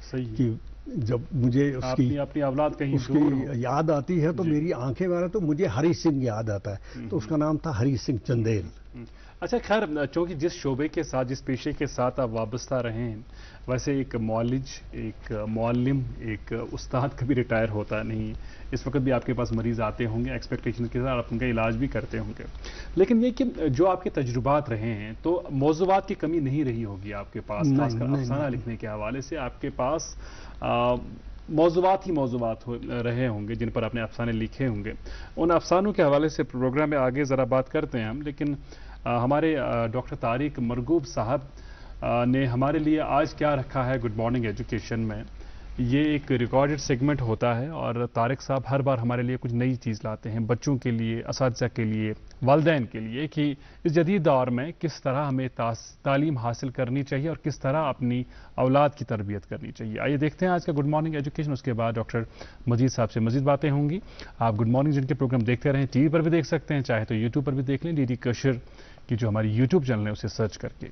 کہ جب مجھے
اپنی اولاد کہیں
उसकी याद आती है तो मेरी आंखें मारा तो मुझे हरी सिंह याद आता है, तो उसका नाम था हरी सिंह चंदेल।
अच्छा, खैर चूँकि जिस शोबे के साथ, जिस पेशे के साथ आप वाबस्ता रहे हैं, वैसे एक मौलिज, एक मौल्लिम, एक उस्ताद कभी रिटायर होता नहीं। इस वक्त भी आपके पास मरीज आते होंगे एक्सपेक्टेशन के साथ, आप उनका इलाज भी करते होंगे, लेकिन ये कि जो आपके तजुर्बात रहे हैं तो मौज़ूआत की कमी नहीं रही होगी आपके पास, खासकर अफसाना लिखने के हवाले से आपके पास मौज़ूआत ही मौज़ूआत रहे होंगे जिन पर आपने अफसाने लिखे होंगे। उन अफसानों के हवाले से प्रोग्राम में आगे ज़रा बात करते हैं हम, लेकिन हमारे डॉक्टर तारिक मरगूब साहब ने हमारे लिए आज क्या रखा है गुड मॉर्निंग एजुकेशन में। ये एक रिकॉर्डेड सेगमेंट होता है और तारिक साहब हर बार हमारे लिए कुछ नई चीज़ लाते हैं, बच्चों के लिए, असातिज़ा के लिए, वालिदैन के लिए, कि इस जदीद दौर में किस तरह हमें तालीम हासिल करनी चाहिए और किस तरह अपनी औलाद की तरबियत करनी चाहिए। आइए देखते हैं आज का गुड मॉर्निंग एजुकेशन, उसके बाद डॉक्टर मजीद साहब से मजीद बातें होंगी। आप गुड मॉर्निंग जिनके प्रोग्राम देखते रहें, टीवी पर भी देख सकते हैं, चाहे तो यूट्यूब पर भी देख लें, DD कशर की जो हमारी यूट्यूब चैनल है उसे सर्च करके।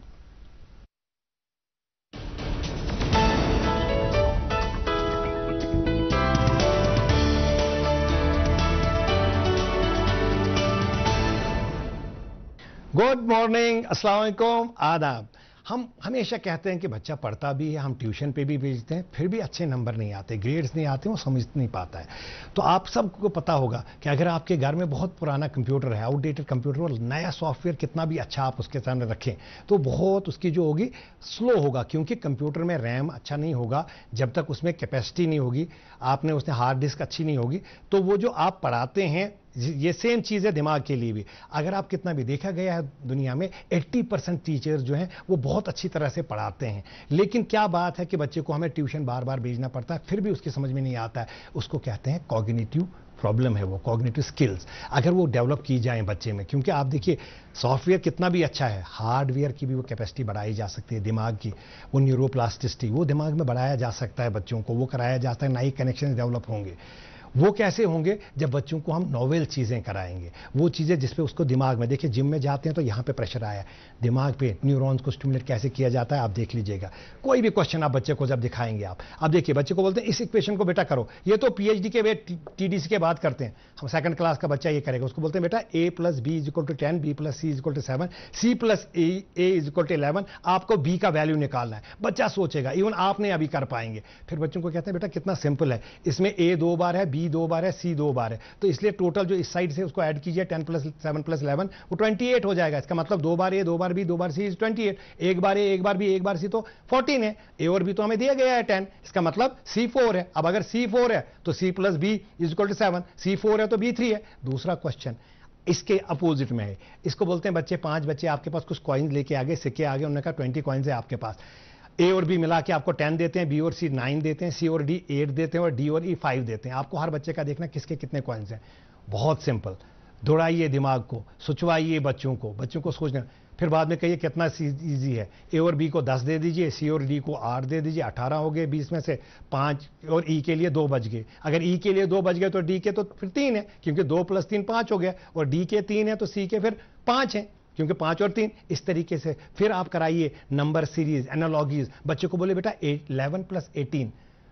गुड मॉर्निंग, अस्सलाम वालेकुम, आदाब। हम हमेशा कहते हैं कि बच्चा पढ़ता भी है, हम ट्यूशन पे भी भेजते हैं, फिर भी अच्छे नंबर नहीं आते, ग्रेड्स नहीं आते, वो समझ नहीं पाता है। तो आप सबको पता होगा कि अगर आपके घर में बहुत पुराना कंप्यूटर है, आउटडेटेड कंप्यूटर, और नया सॉफ्टवेयर कितना भी अच्छा आप उसके सामने रखें तो बहुत उसकी जो होगी स्लो होगा, क्योंकि कंप्यूटर में रैम अच्छा नहीं होगा जब तक उसमें कैपेसिटी नहीं होगी, आपने उसमें हार्ड डिस्क अच्छी नहीं होगी। तो वो जो आप पढ़ाते हैं, ये सेम चीज़ है दिमाग के लिए भी। अगर आप कितना भी देखा गया है दुनिया में 80% टीचर्स जो हैं वो बहुत अच्छी तरह से पढ़ाते हैं, लेकिन क्या बात है कि बच्चे को हमें ट्यूशन बार बार भेजना पड़ता है, फिर भी उसकी समझ में नहीं आता है। उसको कहते हैं कॉग्निटिव प्रॉब्लम है, वो कॉग्निटिव स्किल्स अगर वो डेवलप की जाए बच्चे में, क्योंकि आप देखिए सॉफ्टवेयर कितना भी अच्छा है, हार्डवेयर की भी वो कैपेसिटी बढ़ाई जा सकती है, दिमाग की वो न्यूरोप्लास्टिसिटी वो दिमाग में बढ़ाया जा सकता है, बच्चों को वो कराया जा सकता है, नई कनेक्शन डेवलप होंगे। वो कैसे होंगे? जब बच्चों को हम नॉवेल चीज़ें कराएंगे, वो चीज़ें जिसपे उसको दिमाग में, देखिए जिम में जाते हैं तो यहाँ पे प्रेशर आया, दिमाग पे न्यूरॉन्स को स्टिमुलेट कैसे किया जाता है आप देख लीजिएगा। कोई भी क्वेश्चन आप बच्चे को जब दिखाएंगे, आप देखिए बच्चे को बोलते हैं इस इक्वेशन को बेटा करो, ये तो PhD के वे TDC के बाद करते हैं, हम सेकंड क्लास का बच्चा ये करेगा, उसको बोलते हैं बेटा A + B = 10, B + C = 7, C + A = 11, आपको B का वैल्यू निकालना है। बच्चा सोचेगा, इवन आप नहीं अभी कर पाएंगे। फिर बच्चों को कहते हैं बेटा कितना सिंपल है, इसमें A 2 बार है, B 2 बार है, C 2 बार है, तो इसलिए टोटल जो इस साइड से उसको ऐड कीजिए 10 + 7 + 11 वो 28 हो जाएगा। इसका मतलब 2 बार A 2 bar B 2 bar C 28, एक बार A एक बार B एक बार C तो 14 है, A और B तो हमें दिया गया है 10, इसका मतलब C 4 है। अब अगर C 4 है तो C + B = 7, C 4 है तो B 3 है। दूसरा क्वेश्चन इसके अपोजिट में है, इसको बोलते हैं बच्चे 5 बच्चे आपके पास कुछ कॉइन्स लेके आ गए, सिक्के आ गए, उन्होंने कहा 20 कॉइन्स है आपके पास, A और B मिला के आपको 10 देते हैं, B और C 9 देते हैं, C और D 8 देते हैं और D और E 5 देते हैं। आपको हर बच्चे का देखना किसके कितने कॉइन्स हैं। बहुत सिंपल, दौड़ाइए दिमाग को, सोचवाइए बच्चों को सोचना, फिर बाद में कहिए कितना ईजी है। A और B को 10 दे दीजिए, C और D को 8 दे दीजिए, 18 हो गए, 20 में से 5 और E के लिए 2 बच गए। अगर E के लिए 2 बच गए तो D के तो फिर 3 है, क्योंकि 2 + 3 5 हो गया, और D के 3 है तो C के फिर 5 है, क्योंकि 5 और 3। इस तरीके से फिर आप कराइए नंबर सीरीज, एनालॉजीज। बच्चे को बोले बेटा 11 + 18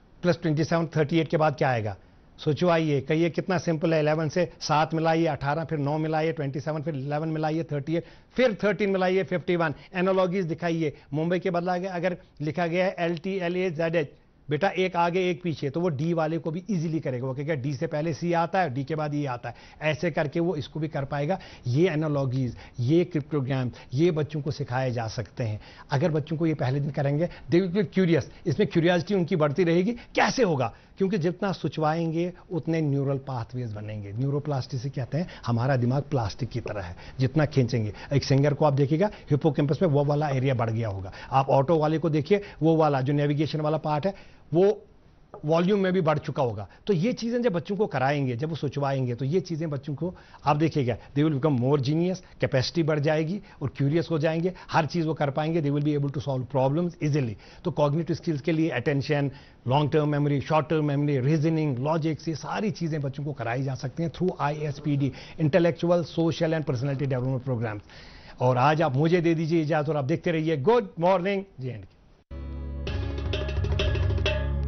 + 27 38 के बाद क्या आएगा, सोचवाइए, कहिए कितना सिंपल है। 11 से 7 मिलाइए 18, फिर 9 मिलाइए 27, फिर 11 मिलाइए 38, फिर 13 मिलाइए 51। एनालॉजीज दिखाइए, मुंबई के बदला अगर लिखा गया है LTLAZH, बेटा एक आगे एक पीछे, तो वो D वाले को भी इजीली करेगा, वो कहेगा D से पहले C आता है, D के बाद E आता है, ऐसे करके वो इसको भी कर पाएगा। ये एनालॉजीज, ये क्रिप्टोग्राम, ये बच्चों को सिखाए जा सकते हैं। अगर बच्चों को ये पहले दिन करेंगे, दे विल बी क्यूरियस, इसमें क्यूरियोसिटी उनकी बढ़ती रहेगी। कैसे होगा? क्योंकि जितना सोचवाएंगे उतने न्यूरल पाथवेज बनेंगे। न्यूरोप्लास्टिसिटी कहते हैं हमारा दिमाग प्लास्टिक की तरह है, जितना खींचेंगे। एक सिंगर को आप देखिएगा, हिप्पोकैम्पस में वो वाला एरिया बढ़ गया होगा। आप ऑटो वाले को देखिए, वो वाला जो नेविगेशन वाला पार्ट है वो वॉल्यूम में भी बढ़ चुका होगा। तो ये चीजें जब बच्चों को कराएंगे, जब वो सोचवाएंगे, तो ये चीजें बच्चों को आप देखिएगा, they will become more genius, capacity बढ़ जाएगी और क्यूरियस हो जाएंगे, हर चीज वो कर पाएंगे, they will be able to solve problems easily. तो कॉग्निटिव स्किल्स के लिए attention, long term memory, short term memory, reasoning, logics, ये सारी चीजें बच्चों को कराई जा सकती हैं through ISPD, intellectual, social and personality development programmes. और आज आप मुझे दे दीजिए इजाजत और आप देखते रहिए good morning JNK।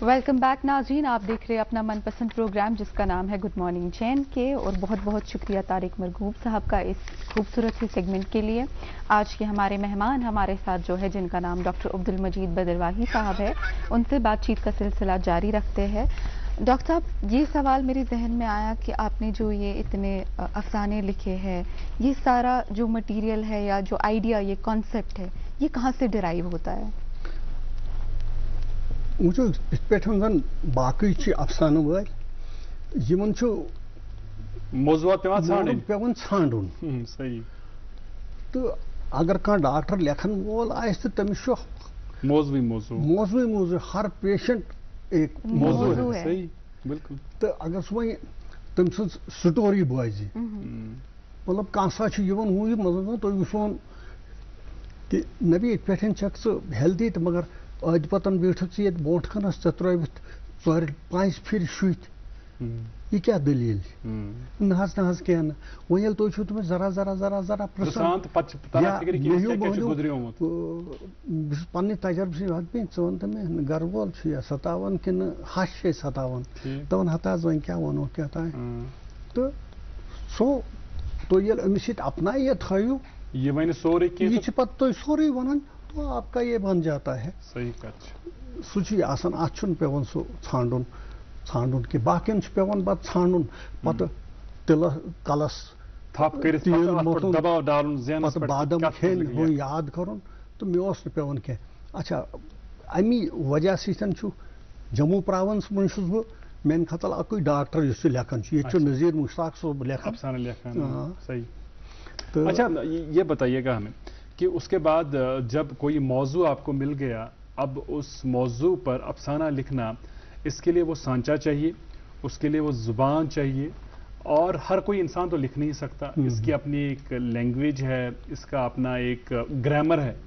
Welcome back नाज़रीन, आप देख रहे हैं अपना मनपसंद प्रोग्राम जिसका नाम है गुड मॉर्निंग JNK। और बहुत बहुत शुक्रिया तारिक मरगूब साहब का इस खूबसूरत से सेगमेंट के लिए। आज के हमारे मेहमान हमारे साथ जो है, जिनका नाम डॉक्टर अब्दुल मजीद बदरवाही साहब है, उनसे बातचीत का सिलसिला जारी रखते हैं। डॉक्टर साहब, ये सवाल मेरे जहन में आया कि आपने जो ये इतने अफसाने लिखे हैं, ये सारा जो मटीरियल है या जो आइडिया, ये कॉन्सेप्ट है, ये कहाँ से डिराइव होता है?
मुझे इस पे जन बाकी अफसान वाल पेवन छांडुन।
सही।
तो अगर कह डॉक्टर लेखन वोल आस तमिस मौजू हर पेशेंट एक मौजू
है।
सही, बिल्कुल।
तो अगर सह तम स्टोरी बोजी, मतलब कह हूँ तुम वो कि नबी इत पे चक हेल्दी, तो मगर अद पतन बैठक ये बोट खनस त्रित 4-5 फिर शुत, यह क्या दलील नहज कह वो तुम जरा जरा जरा जरा पन्ने तजर्बे वन तो मे गर वोल सतावन कि हश सतावन, तो वन हता वन क्या वनो क्या तो सो तो ये अमिस अपना ये थो
ये वन सोरे
ये पत्त सोरे वन, तो आपका ये बन जाता है।
सही
सह आसान अन पेवन सह छांडुन कि बाकियन पेवन पत छांडुन, पत तिल कलस पत बादम खेल वो याद करन, तो मे पेवन कह। अच्छा, अमी वजह सू जम्मू प्रावंस मन बह मेन खतल अक डॉक्टर लेखन ये नज़ीर मुश्ताक साहब लेखन।
सही। तो अच्छा, ये बताइएगा हमें कि उसके बाद जब कोई मौजू आपको मिल गया, अब उस मौजू पर अफसाना लिखना, इसके लिए वो सांचा चाहिए, उसके लिए वो जुबान चाहिए, और हर कोई इंसान तो लिख नहीं सकता। इसकी अपनी एक लैंग्वेज है, इसका अपना एक ग्रामर है।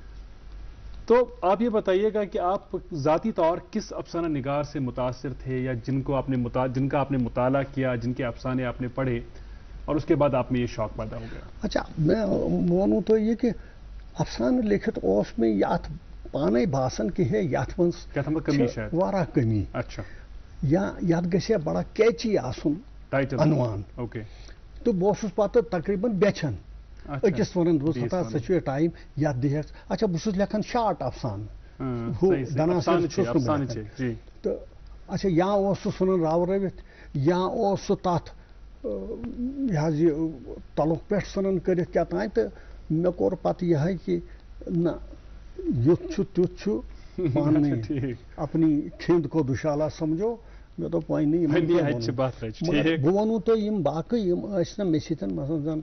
तो आप ये बताइएगा कि आप ज़ाती तौर किस अफसाना निगार से मुतासिर थे, या जिनका आपने मुताला किया, जिनके अफसाने आपने पढ़े, और उसके बाद आप में ये शौक पैदा हो गया?
अच्छा, मैं वनू तो ये कि अफसान लिखित ओस में यात पाने भाषण कि है यात
कमी शायद
वारा कमी।
अच्छा।
या यात गसे बड़ा कैची आसुन अनवान।
ओके।
तो बस पत तकरीबन बेचन अकिस वन दोस्त हता सचुए टाइम यात दिहस। अच्छा, बस लेखन शार्ट अफसान हो दनासन तो अच्छा या सुन राव रवित या तथ यह तलुक पे सन कर क्या तान, तो मे कोर पत यह कि न युथ तुथ पानी अपनी खिंद को दुशाला समझो। मे तो पाई नहीं बह वनु तो बाकी मे सतन मसलन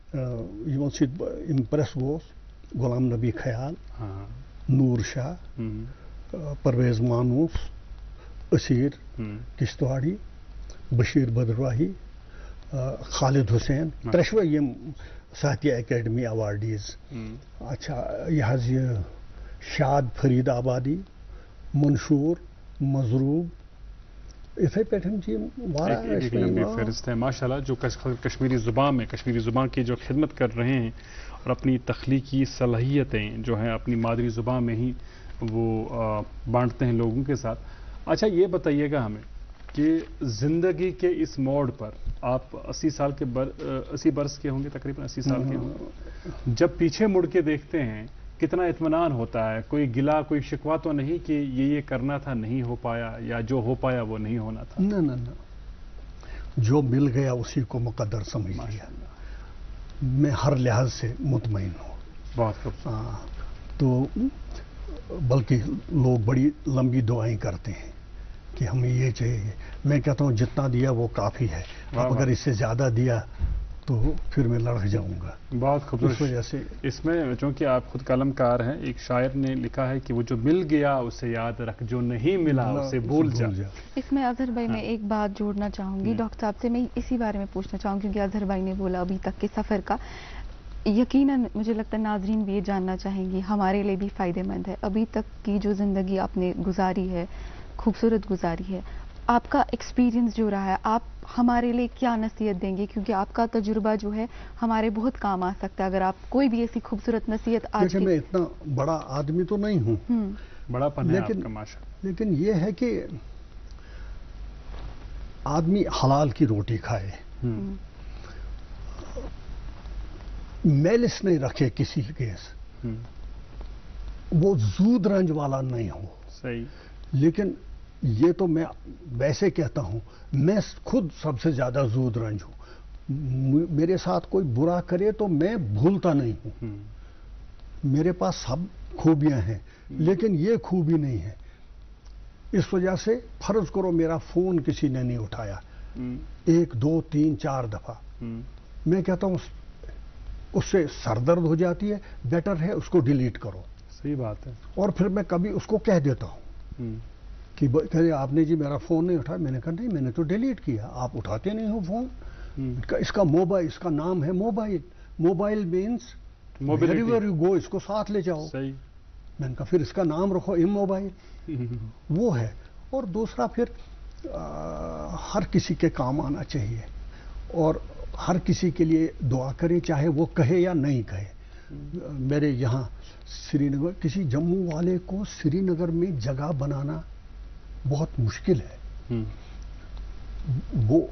जन इम्प्रेस गोस गुलाम नबी ख्याल, नूर शाह, परवेज मानूस, असीर किश्तवाड़ी, बशीर बदरवाही, खालिद हुसैन, त्रेशवे यम साहित्य अकेडमी अवार्डीज। अच्छा, यह शाद फरीद आबादी, मंशूर, मजरूब, इथे पे
फहरिस्त है माशाल्लाह, जो कश्मीरी ज़ुबान में कश्मीरी ज़ुबान की जो खिदमत कर रहे हैं और अपनी तख्लीकी सलाहियतें जो हैं अपनी मादरी ज़ुबान में ही वो बांटते हैं लोगों के साथ। अच्छा, ये बताइएगा हमें कि ज़िंदगी के इस मोड़ पर आप 80 बरस के होंगे, तकरीबन 80 साल के होंगे, जब पीछे मुड़ के देखते हैं कितना इत्मीनान होता है? कोई गिला, कोई शिकवा तो नहीं कि ये करना था नहीं हो पाया, या जो हो पाया वो नहीं होना था?
न, जो मिल गया उसी को मुकद्दर समझ लिया। मैं हर लिहाज से मुतमईन हूँ।
बहुत खूब।
तो बल्कि लोग बड़ी लंबी दुआएं करते हैं कि हमें ये चाहिए। मैं कहता हूँ जितना दिया वो काफ़ी है, अब अगर इससे ज़्यादा दिया तो फिर मैं लड़ जाऊंगा।
बहुत खूबसूरत।
इस वजह से
इसमें चूंकि आप खुद कलमकार हैं, एक शायर ने लिखा है कि वो जो मिल गया उसे याद रख, जो नहीं मिला उसे भूल जा।
इसमें अजहर भाई मैं एक बात जोड़ना चाहूंगी डॉक्टर साहब से, मैं इसी बारे में पूछना चाहूंगी क्योंकि अजहर भाई ने बोला अभी तक के सफ़र का, यकीनन मुझे लगता है नाजरीन भी ये जानना चाहेंगी, हमारे लिए भी फ़ायदेमंद है। अभी तक की जो ज़िंदगी आपने गुजारी है, खूबसूरत गुजारी है, आपका एक्सपीरियंस जो रहा है, आप हमारे लिए क्या नसीहत देंगे? क्योंकि आपका तजुर्बा जो है हमारे बहुत काम आ सकता है। अगर आप कोई भी ऐसी खूबसूरत नसीहत आज
मैं इतना बड़ा आदमी तो नहीं हूँ,
बड़ा पन है आपका माशाअल्लाह।
लेकिन ये है कि आदमी हलाल की रोटी खाए, मैलिस नहीं रखे किसी के, वो जूद रंज वाला नहीं हो।
सही।
लेकिन ये तो मैं वैसे कहता हूं, मैं खुद सबसे ज्यादा जूद रंज हूं। मेरे साथ कोई बुरा करे तो मैं भूलता नहीं हूं। मेरे पास सब खूबियां हैं, लेकिन ये खूबी नहीं है। इस वजह से फर्ज करो मेरा फोन किसी ने नहीं उठाया 1, 2, 3, 4 दफा, मैं कहता हूं उससे सरदर्द हो जाती है, बेटर है उसको डिलीट करो।
सही बात है।
और फिर मैं कभी उसको कह देता हूं कि कहे आपने जी मेरा फोन नहीं उठाया। मैंने कहा नहीं, मैंने तो डिलीट किया, आप उठाते नहीं हो फोन। इसका मोबाइल, इसका नाम है mobile. Mobile means everywhere you go, इसको साथ ले जाओ।
सही।
मैंने कहा फिर इसका नाम रखो इमोबाइल। वो है। और दूसरा फिर हर किसी के काम आना चाहिए और हर किसी के लिए दुआ करें, चाहे वो कहे या नहीं कहे। मेरे यहाँ श्रीनगर, किसी जम्मू वाले को श्रीनगर में जगह बनाना बहुत मुश्किल है। वो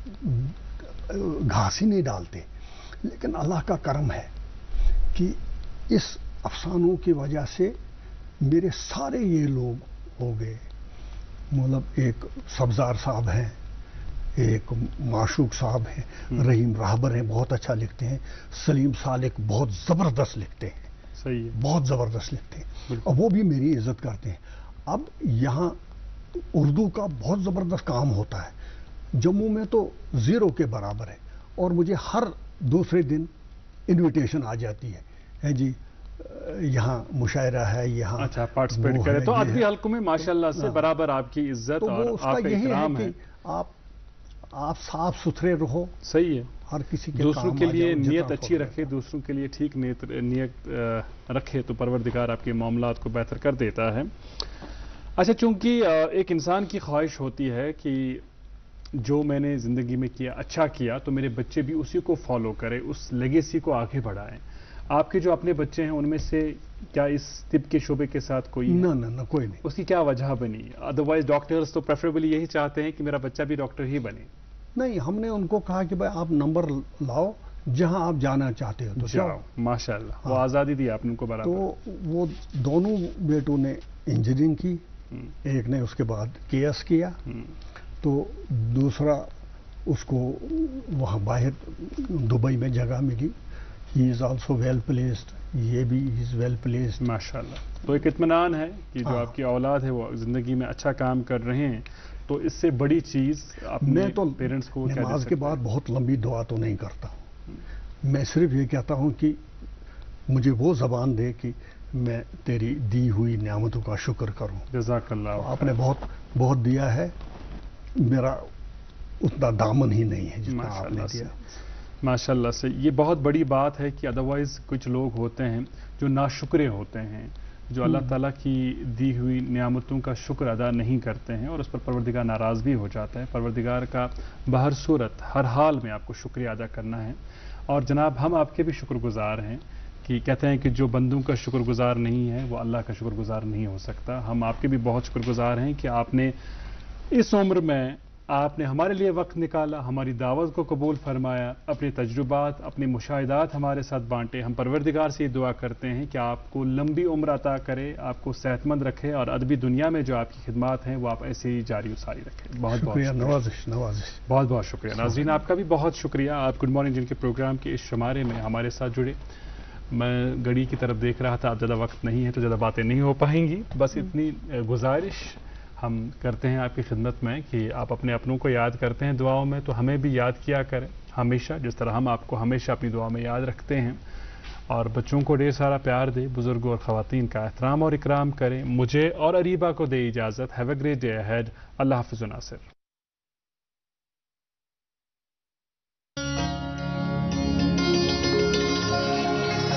घास ही नहीं डालते, लेकिन अल्लाह का करम है कि इस अफसानों की वजह से मेरे सारे ये लोग हो गए। मतलब एक सब्जार साहब हैं, एक माशूक साहब हैं, रहीम राहबर हैं, बहुत अच्छा लिखते हैं, सलीम सालिक बहुत जबरदस्त लिखते हैं।
सही है।
बहुत जबरदस्त लिखते हैं और वो भी मेरी इज्जत करते हैं। अब यहाँ उर्दू का बहुत जबरदस्त काम होता है, जम्मू में तो 0 के बराबर है। और मुझे हर दूसरे दिन इनविटेशन आ जाती है जी यहाँ मुशायरा है, यहाँ
अच्छा पार्टिसिपेट करें। तो अदबी हल्कों में माशाल्लाह से बराबर आपकी इज्जत
तो
और आपका इकराम है।
आप साफ सुथरे रहो।
सही है।
हर किसी के
दूसरों के लिए नियत अच्छी
रखे,
रखे, दूसरों के लिए ठीक नियत रखे तो परवरदिगार आपके मामलात को बेहतर कर देता है। अच्छा, चूंकि एक इंसान की ख्वाहिश होती है कि जो मैंने ज़िंदगी में किया, अच्छा किया, तो मेरे बच्चे भी उसी को फॉलो करें, उस लेगेसी को आगे बढ़ाएं। आपके जो अपने बच्चे हैं उनमें से क्या इस तिब के शोबे के साथ कोई है?
ना कोई नहीं।
उसकी क्या वजह बनी? अदरवाइज डॉक्टर्स तो प्रेफरेबली यही चाहते हैं कि मेरा बच्चा भी डॉक्टर ही बने।
नहीं, हमने उनको कहा कि भाई आप नंबर लाओ, जहां आप जाना चाहते हो तो जाओ।
माशाल्लाह। वो आज़ादी दी आपने उनको बराबर।
तो वो दोनों बेटों ने इंजीनियरिंग की, एक ने उसके बाद केएस किया, तो दूसरा उसको वहाँ बाहर दुबई में जगह मिली। He is also well placed, ये भी इज़ वेल प्लेस्ड
माशाल्लाह। तो एक इत्मीनान है कि जो आपकी औलाद है वो ज़िंदगी में अच्छा काम कर रहे हैं, तो इससे बड़ी चीज़ अपने पेरेंट्स को क्या दे सकते हैं?
नमाज के बाद बहुत लंबी दुआ तो नहीं करता, मैं सिर्फ ये कहता हूँ कि मुझे वो ज़बान दे कि मैं तेरी दी हुई नेमतों का शुक्र करूँ।
जज़ाकल्लाह।
तो आपने बहुत दिया है, मेरा उतना दामन ही नहीं है जितना आपने दिया।
माशाल्लाह से ये बहुत बड़ी बात है कि अदरवाइज कुछ लोग होते हैं जो नाशुक्रे होते हैं, जो अल्लाह ताला की दी हुई नियामतों का शुक्र अदा नहीं करते हैं और उस पर परवरदिगार नाराज़ भी हो जाता है। परवरदिगार का बहर सूरत हर हाल में आपको शुक्रिया अदा करना है। और जनाब, हम आपके भी शुक्रगुजार हैं कि कहते हैं कि जो बंदों का शुक्रगुजार नहीं है वो अल्लाह का शुक्रगुजार नहीं हो सकता। हम आपके भी बहुत शुक्रगुजार हैं कि आपने इस उम्र में आपने हमारे लिए वक्त निकाला, हमारी दावत को कबूल फरमाया, अपने तजुर्बात, अपने मुशाहिदात हमारे साथ बांटे। हम परवरदिगार से ये दुआ करते हैं कि आपको लंबी उम्र अता करे, आपको सेहतमंद रखे और अदबी दुनिया में जो आपकी खिदमात हैं वो आप ऐसे ही जारी उसारी रखें। बहुत
शुक्रिया, नवाजिश।
बहुत बहुत शुक्रिया। नाज़रीन, आपका भी बहुत शुक्रिया। आप गुड मॉर्निंग जिनके प्रोग्राम के इस शुमारे में हमारे साथ जुड़े। मैं घड़ी की तरफ देख रहा था, अब ज़्यादा वक्त नहीं है तो ज़्यादा बातें नहीं हो पाएंगी। बस इतनी गुजारिश हम करते हैं आपकी खिदमत में कि आप अपने अपनों को याद करते हैं दुआओं में, तो हमें भी याद किया करें हमेशा, जिस तरह हम आपको हमेशा अपनी दुआ में याद रखते हैं। और बच्चों को ढेर सारा प्यार दे, बुजुर्गों और ख़वातीन का एहतराम और इकराम करें। मुझे और अरीबा को दे इजाज़त। Have a great day ahead. अल्लाह हाफ़िज़ नासिर।